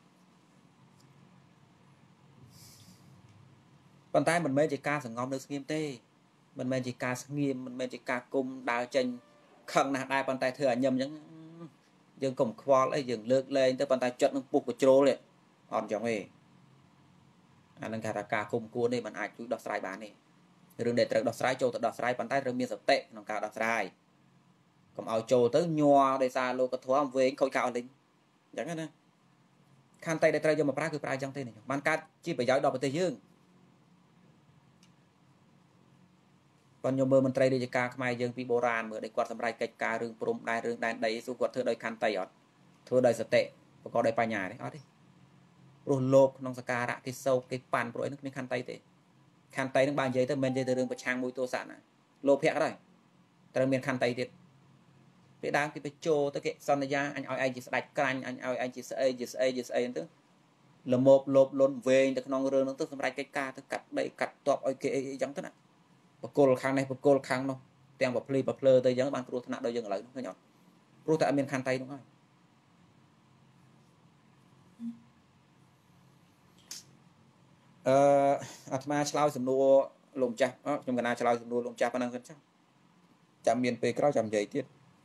S1: bàn tay mình mê chỉ ca sừng ngon được nghiêm tê mình mê chỉ ca nghiêm mình mê chỉ ca cung đào tranh khăn nè đai bàn tay thừa nhầm những dương cùng khoa lấy dừng lướt lên tới bàn tay chật nó buộc của trô liền còn chẳng gì anh đang cả ca cung cua đây mình ai chú đọc sai bán này rừng để tự đọc sai châu tự đọc sai bàn tay rừng miên sập tệ nó cả đọc sai còn ao châu tới nhòa để xa lô cái thua ông về khôi cao lính chẳng hạn nè khăn tay để trai cho mà pra cứ pra trong tên này ban cát chỉ phải giáo đọc về tây dương còn nhiều mơ mình trai đi cho ca mai dương pi boran mở để quạt sầm rai kịch ca rừng prom đai rừng đai đầy số quạt thưa đôi khăn tay ọt thưa đôi sập tệ và có đôi pa nhà đấy ọt đi rồi lốp nông saka đã cái sâu cái pan rồi nó cái khăn tay thế khăn tay nó bàn giấy tới bên giấy từ rừng và trang mũi tô sạn này lốp hẹ rồi từ miền khăn tay thiệt cái đang cái trô tới cái son ra anh ơi anh chỉ đặt canh anh ơi anh chỉ sẽ chỉ sẽ chỉ sẽ tức là một lốp luôn về từ non rừng nó tức sầm rai cái ca tức cắt đầy cắt toạc ơi cái giống thế này và cô khang này và cô khang đâu tiền bọc ly bọc lơ tới giống ban pro thằng đôi dừng lại nó nhỏ pro tại miền khăn tay đúng không ờ atma chlau sầm nô lồng chặt trong cái nào chlau sầm nô lồng chặt năng chắc chạm miền pe kéo chạm dày tiết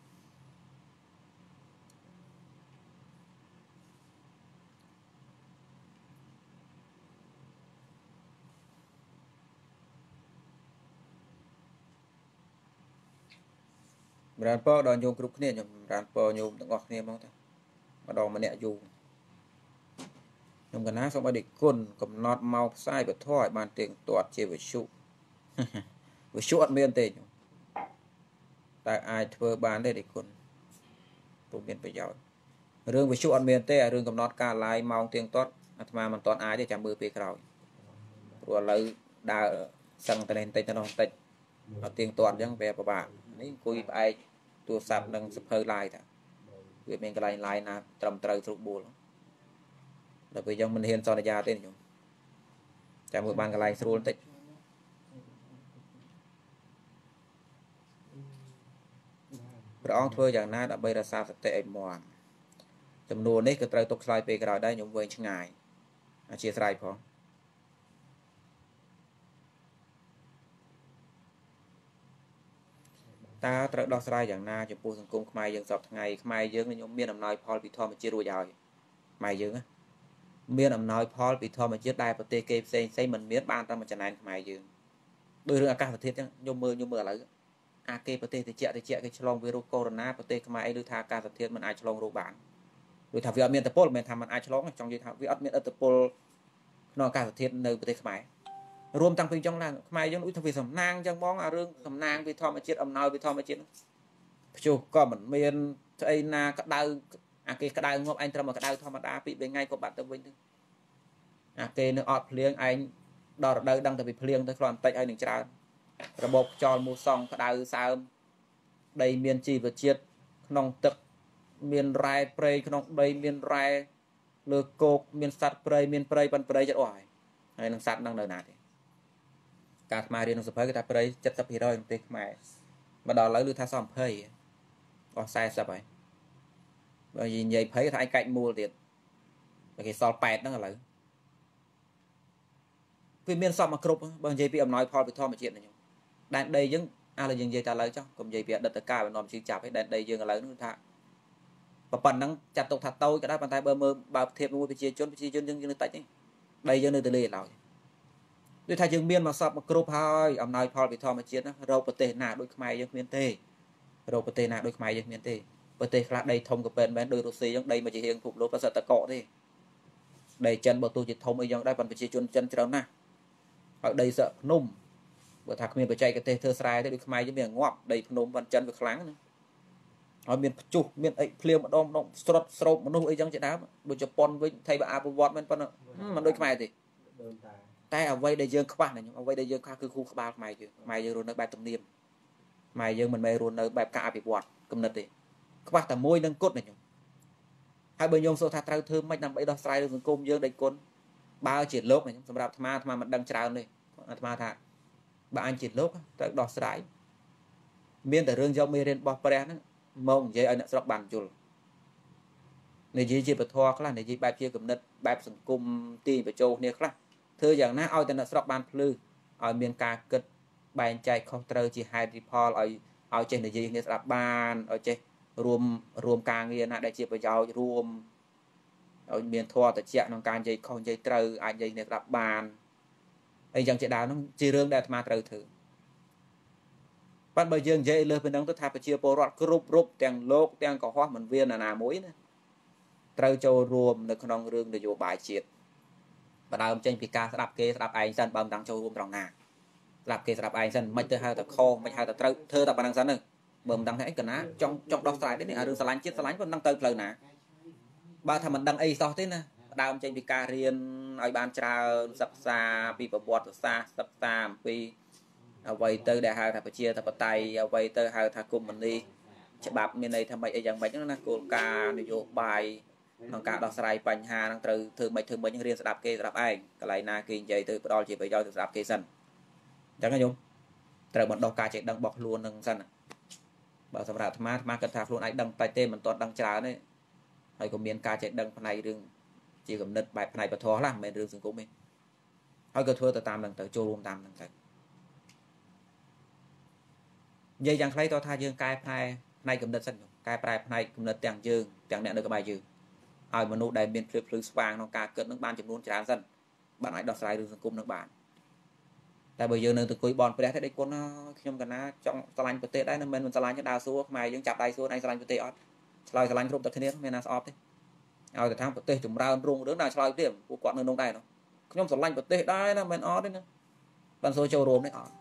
S1: rán po đòn nhôm cục kia nhôm rán po nhôm từng ngọc kia mong thế mà đòn mà nẹt dù nhôm cái ná xong rồi để cồn cầm nọt màu sai và thỏi bàn tiền tuột chia với sụ với sụ ăn miên tiền tại ai thưa bán đây để cồn tụ miên phải giỏi rương với sụ ăn miên tê rương cầm nọt cả lại màu tiền tuột mà mình toàn ai để chạm bự pe rồi rồi lấy đào sang tên lên tên tên tên ở tiền tuột chẳng về bà bà ní cùi ai tua sạp nâng sập hơi lại thà việc mình cái lại lại na trầm trời thuộc bùa là vì trong mình hiện so ra tên nhung chả một bàn cái lại sưu tích rõ thôi chẳng na đã bây ra sao tệ mòn chấm nua đấy cái trời tục sai về cái rồi đây nhung về chừng ngày chia sẻ phó ta trở đo sai chẳng na chụp bùn cung mai dương sọt ngày mai dương nên nhóm miền làm nói Paul bị thò mà chia rồi rồi mai dương á miền làm nói Paul bị thò mà chia đai và tê kê xây xây mình miền ban ta mà chẳng này mai dương đôi lúc ca vật thiết chứ nhôm mưa nhôm mưa lấy a kê và tê thì chẹt thì chẹt cái chlong virus corona và tê mai ấy đưa tha ca vật thiết mình ai chlong rô bản rồi thằng việt miền tập pol mình tham mình ai chlong trong gì thằng việt miền tập pol nó ca vật thiết nơi tê maiรวมตั้งเป็นจังหลังทำไมยังอุ้ยทวีสำนางจังมองเรื่องสำนางไปทอมาเจ็ดอำนาจไปทอมาเจ็ดชูก็เหมือนเมียนไอ้นาก็ได้อาเกก็ได้งบไอ้ทำมาก็ได้ธรรมดาปีเป็นไงก็บัตรตัววิ่งอาเกนึกอดเพลียงไอ้ดอดได้ดังแต่ไปเพลียงแต่ความเตะไอ้หนึ่งจานระบบจอมูซองก็ได้ซ้ đầy miền chi vật chiết nòng tực miền rai prey nòng đầy miền rai lừa cột miền sạt prey miền prey pan prey chất oải hay năng sạt năng đời nào thì cả mà riêng sập cái ta prey chất sập rồi tê mày mà đòi lấy lừa tha xóm phơi còn sai sập vậy bởi vì vậy thấy thay cạnh mua tiền cái sọt pẹt nó là lấy vì miền sọt mà cướp bằng dây bị ông nói phò bị thò mà chuyện này đàn đây những ai là dừng dây ta lấy cho còn dây bị đặt tất cả và nòm chữ chạp ấy đàn đây dừng là lấy nữa thà và phần năng chặt tục thật tôi cái đó bàn tay bơ mơ bao thêm mua bị chia chốn bị chia chốn dừng dừng tách ấy đây dừng nơi từ lì nào đối thay dừng miền mà sọt mà cướp thôi ông nói phò bị thò mà chuyện đó râu bờ tê nà đôi mày dừng miền tê râu bờ tê nà đôi mày dừng miền tê bờ tê là đây thông của bên bên đôi Russia giống đây mà chỉ hiện phục lúa và sợ ta cọ đi đây chân bộ tôi chỉ thông ấy giống đây còn bị chia chốn chân trâu na ở đây sợ nôm bữa thạc miền bờ chạy cái tê thơ sài đấy được mai với miền ngọt đầy nôm bàn chân được láng nữa ở miền chu miền ấy phèo mà đông đông sốt sốt mà nôm ấy giống chạy đá bữa cho pon với thay bà apple watch men pon mà đôi mai thì tay ở vây đây dương các bạn này ở vây đây dương các cứ khu các bạn mày chứ mày dương rồi nơi bài tầm niệm mày dương mình mày rồi nơi bài cả bị quạt cầm nứt đi các bạn tầm môi nâng cốt này nhung hai bên nhung số thà trao thơm mấy năm bảy đó sai được cùng dương đầy côn bao chuyện lốp này xongรับtham tham mình đang trao đây tham thà bà anh chỉ lúc tới đọt sải miền từ rừng dòng miền bò pre nó mong vậy anh sọc bàn chùl này chỉ chỉ bật thoa là này chỉ bài kia cầm nứt bài sừng cung ti về châu này khác thưa rằng nó ao tên sọc bàn lư ở miền ca cực bài chạy không trời chỉ hai dipol ở ở trên này gì này sọc bàn ở trên rùm rùm càng nghe nè đại chỉ về giàu rùm ở miền thoa từ chẹt nó càng dây không dây trời anh dây này sọc bàn ấy chẳng chạy đào nó chỉ riêng để mà trời thử ban bây giờ dây lên bên đó tôi thay phải chia bộ rót group group tiền lô tiền có hoa mình viên là nào mối nữa trời châu rùm được con rương để vô bài triệt và đào trên pika sẽ đạp kê đạp anh dân bằng đằng châu rùm tròn nà đạp kê đạp anh dân mấy tới hai tập kho mấy hai tập trời thơ tập bằng dân nữa bơm đằng thế cần á trong trong đó xài đấy này rương xà chết xà vẫn đang tới lời nè ba thằng mình đăng ấy sao thế nè đào trên pika riêng ai ban trà sập xa pi bọt xa sập xa pi vậy từ đại hai thằng chia thằng tay vậy từ hai thằng cùng mình đi chợ bạc miền này thằng mấy dạng mấy nó cô ca để vô bài thằng cả đào sài bành hà thằng từ từ mấy từ mấy những riêng đạp kê đạp ai cái này na kinh dây từ đo chỉ phải do từ đạp kê sân chẳng hay không từ bọn đào ca chạy đăng bọc luôn đằng sân bảo sầm rạp tham ma cần thạp luôn ai đăng tay tên mình toàn đăng trà đấy hay có miền ca chạy đăng này riêng chỉ cầm nứt bài này và thoa làm mấy riêng sừng cũng mình hay có thua từ tam lần tới châu luôn tam lần tới dây chẳng thấy to tha dương cai này này cầm nứt sân cai prai này cầm nứt tiền dương tiền nẹt được cái bài dương ai mà nụ đại miền flip flip vàng nó ca cất nước ban chụp luôn tràn sân bạn ấy đọc sai riêng sừng cũng nước bạn tại bây giờ nơi từ cuối bọn phải đấy con nó trong cái ná trong salon của tết đấy nó mình mình salon cho đào xuống mày dương chặt đai xuống anh salon của tết ót salon salon không tập thế nên là off đấy ao từ tháng của tết chúng ra rung đứng nào salon điểm của quán nơi nông đây nó trong salon của tết đấy nó mình ót đấy nữa ban số châu rôm đấy ót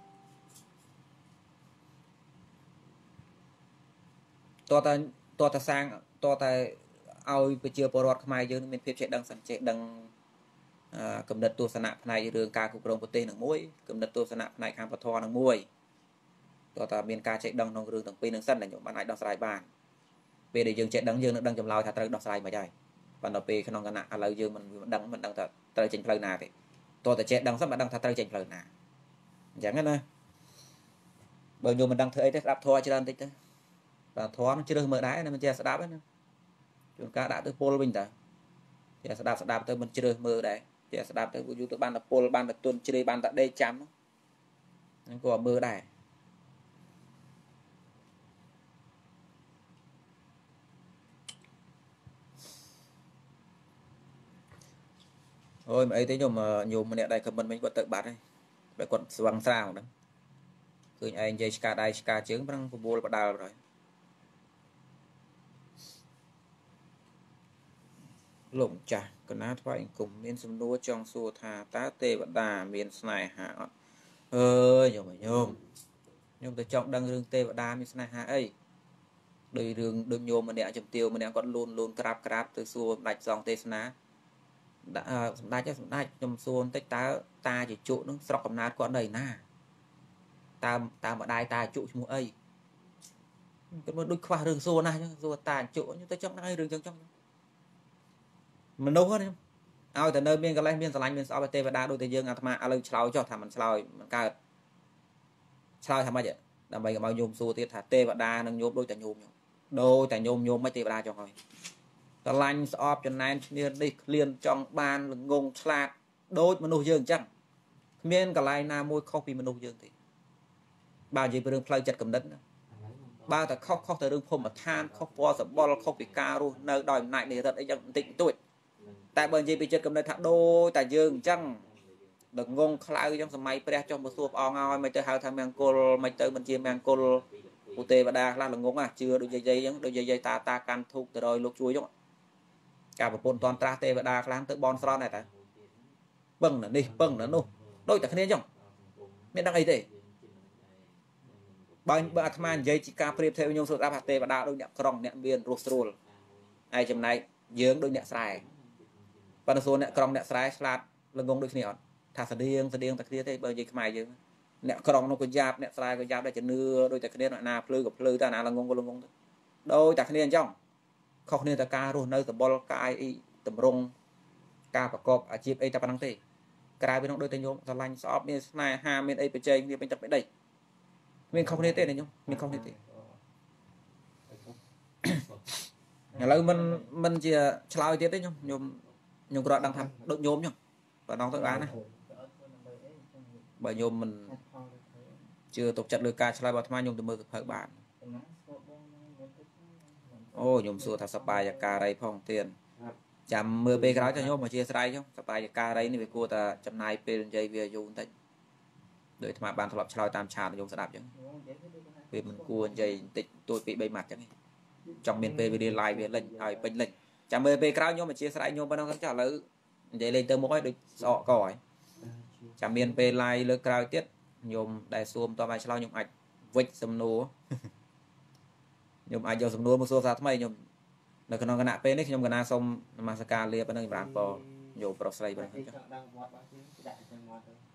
S1: to ta to ta sang to ta ao bây giờ bò rót mày dương mình phép chạy đằng sẵn chạy đằng cầm đất tu sanh này đường ca cục rồng của tây nằng muối cầm đất tu sanh này hàng bát thò nằng muối to ta miền ca chạy đằng nông đường tầng pin nằng sân là những bạn này đọc sai bàn về để dương chạy đằng dương đằng chầm lao thà tới đọc sai mà chạy bạn đọc về cái nông cái nạ là dương mình đằng mình đằng thật tới trên phơi nà thì to ta chạy đằng sắp mà đằng thà tới trên phơi nà chẳng cái này bởi nhiều mình đằng thấy đấy đạp thò chưa đăng tích đấy và thò nó chưa được mở đáy nên mình che sẽ đáp đấy chúng ta đã tới pol bình ta che sẽ đáp sẽ đáp tới mình chưa được mở đấy sẽ đạp tới YouTube ban là pol ban là tuần chơi ban tại đây chấm nó có mưa này thôi mà ấy thế nhưng mà nhiều mà nè đây comment mình vẫn tự bắt đây phải quật bằng sao đó cứ anh dây ska đây ska trứng đang pol bắt đầu rồi lủng chả còn nát vậy cùng miền sông núi trong xua thà tá tê và đà miền này hạ ơi nhiều mà nhôm nhôm từ trong đăng rừng tê và đà miền này hạ ấy đời rừng đôi nhôm mà nè chấm tiêu mà nè còn luôn luôn crap crap từ xua đạch dòng tê ná đã đạch cho đạch nhôm xuôn tách tá ta chỉ trụ nó sọc cầm nát còn đầy na ta ta mà đai ta trụ mua ấy cái mà đôi khoa rừng xô này rồi tàn chỗ như tới trong này rừng trong trong mình đâu hết ao từ nơi miền cái này miền sài miền sao tây và đa đôi tây dương à tham à lời chào cho thằng mình chào mình cao chào thằng bao giờ làm bài bao nhôm xô tiết thà tây và đa nâng nhôm đôi tại nhôm đôi tại nhôm nhôm mấy tây và đa cho hỏi cái lanh sọp cho nên đi liền trong ban ngông sạt đôi mình nuôi dương chắc miền cái này na môi coffee mình nuôi dương thì bao nhiêu bữa play chặt cầm đất bao ta khóc khóc từ đường phồng mà than khóc po sập bol khóc bị ca luôn nơi đòi lại để thật ấy chẳng tịnh tuổi tại bởi vì bị chết cầm đất thằng đôi tại dương chăng được ngôn khai trong sớm mai pre trong một số ong ngoi mấy tới hai thằng mang cô mấy tới bên chia mang cô u tê và đa là là ngôn à chưa đôi dây dây giống đôi dây dây ta ta can thu từ rồi lúc chuối giống cả một toàn tra tê và đa làm tới bon son này ta bưng nữa đi bưng nữa luôn đôi tại kia giống miền đang ấy thế bao nhiêu tham ăn dây chỉ ca phê theo nhung số áp tê và đa đôi nhạc còng nhạc biên rostrol ai chấm này dướng đôi nhạc sài và số nhạc còng nhạc sài slat là ngôn đôi kia thà sờ điên sờ điên tại kia thế bao nhiêu mai dướng nhạc còng nó có giáp nhạc sài có giáp để cho nưa đôi tại kia là na phơi gặp phơi ta na là ngôn có ngôn đôi tại kia trong không nên ta ca rồi nơi tập bol cai tập rong caประกอบอาชีพไอ้ตะปนังเตกลายเป็นน้องโดยตะโยมสลันซอฟเนี่ยนายห้าเมตรไอ้ไปเจงเนี่ยเป็นจับไปได้เมนkhông nên tê này nhung mình không nên tê nhà lâu mình mình chỉ chlau tiết đấy nhung nhung nhung có đang thăm đội nhôm nhung và đóng tới bán này bởi nhôm mình chưa tục chặt được ca chlau vào tham nhung từ mưa phải bạn ô nhung xua thật sập bài và ca đây phong tiền chạm mưa bê cái đó cho nhôm mà chia sài nhung sập bài và ca đây này về cô ta chậm này bê dây về dùng tịnh để mà bạn thọp chlau tam trà nhung sẽ đạp chứ vì mình cua dây tịnh tôi bị bay mặt chẳng trong miền P đi live về lên hỏi bình lên chạm mưa bê cái đó nhôm mà chia sài nhôm bao nhiêu trả lời để lên tới mỗi được sọ còi chạm miền P live lơ cao tiết nhôm đại xuông to mai chlau nhôm ảnh vích sầm nô nhôm ảnh giờ sầm nô một số sao thay nhôm là cái nó cái nạ P này nhôm cái na xong masaka lia bên đây bạn po nhôm pro slay bên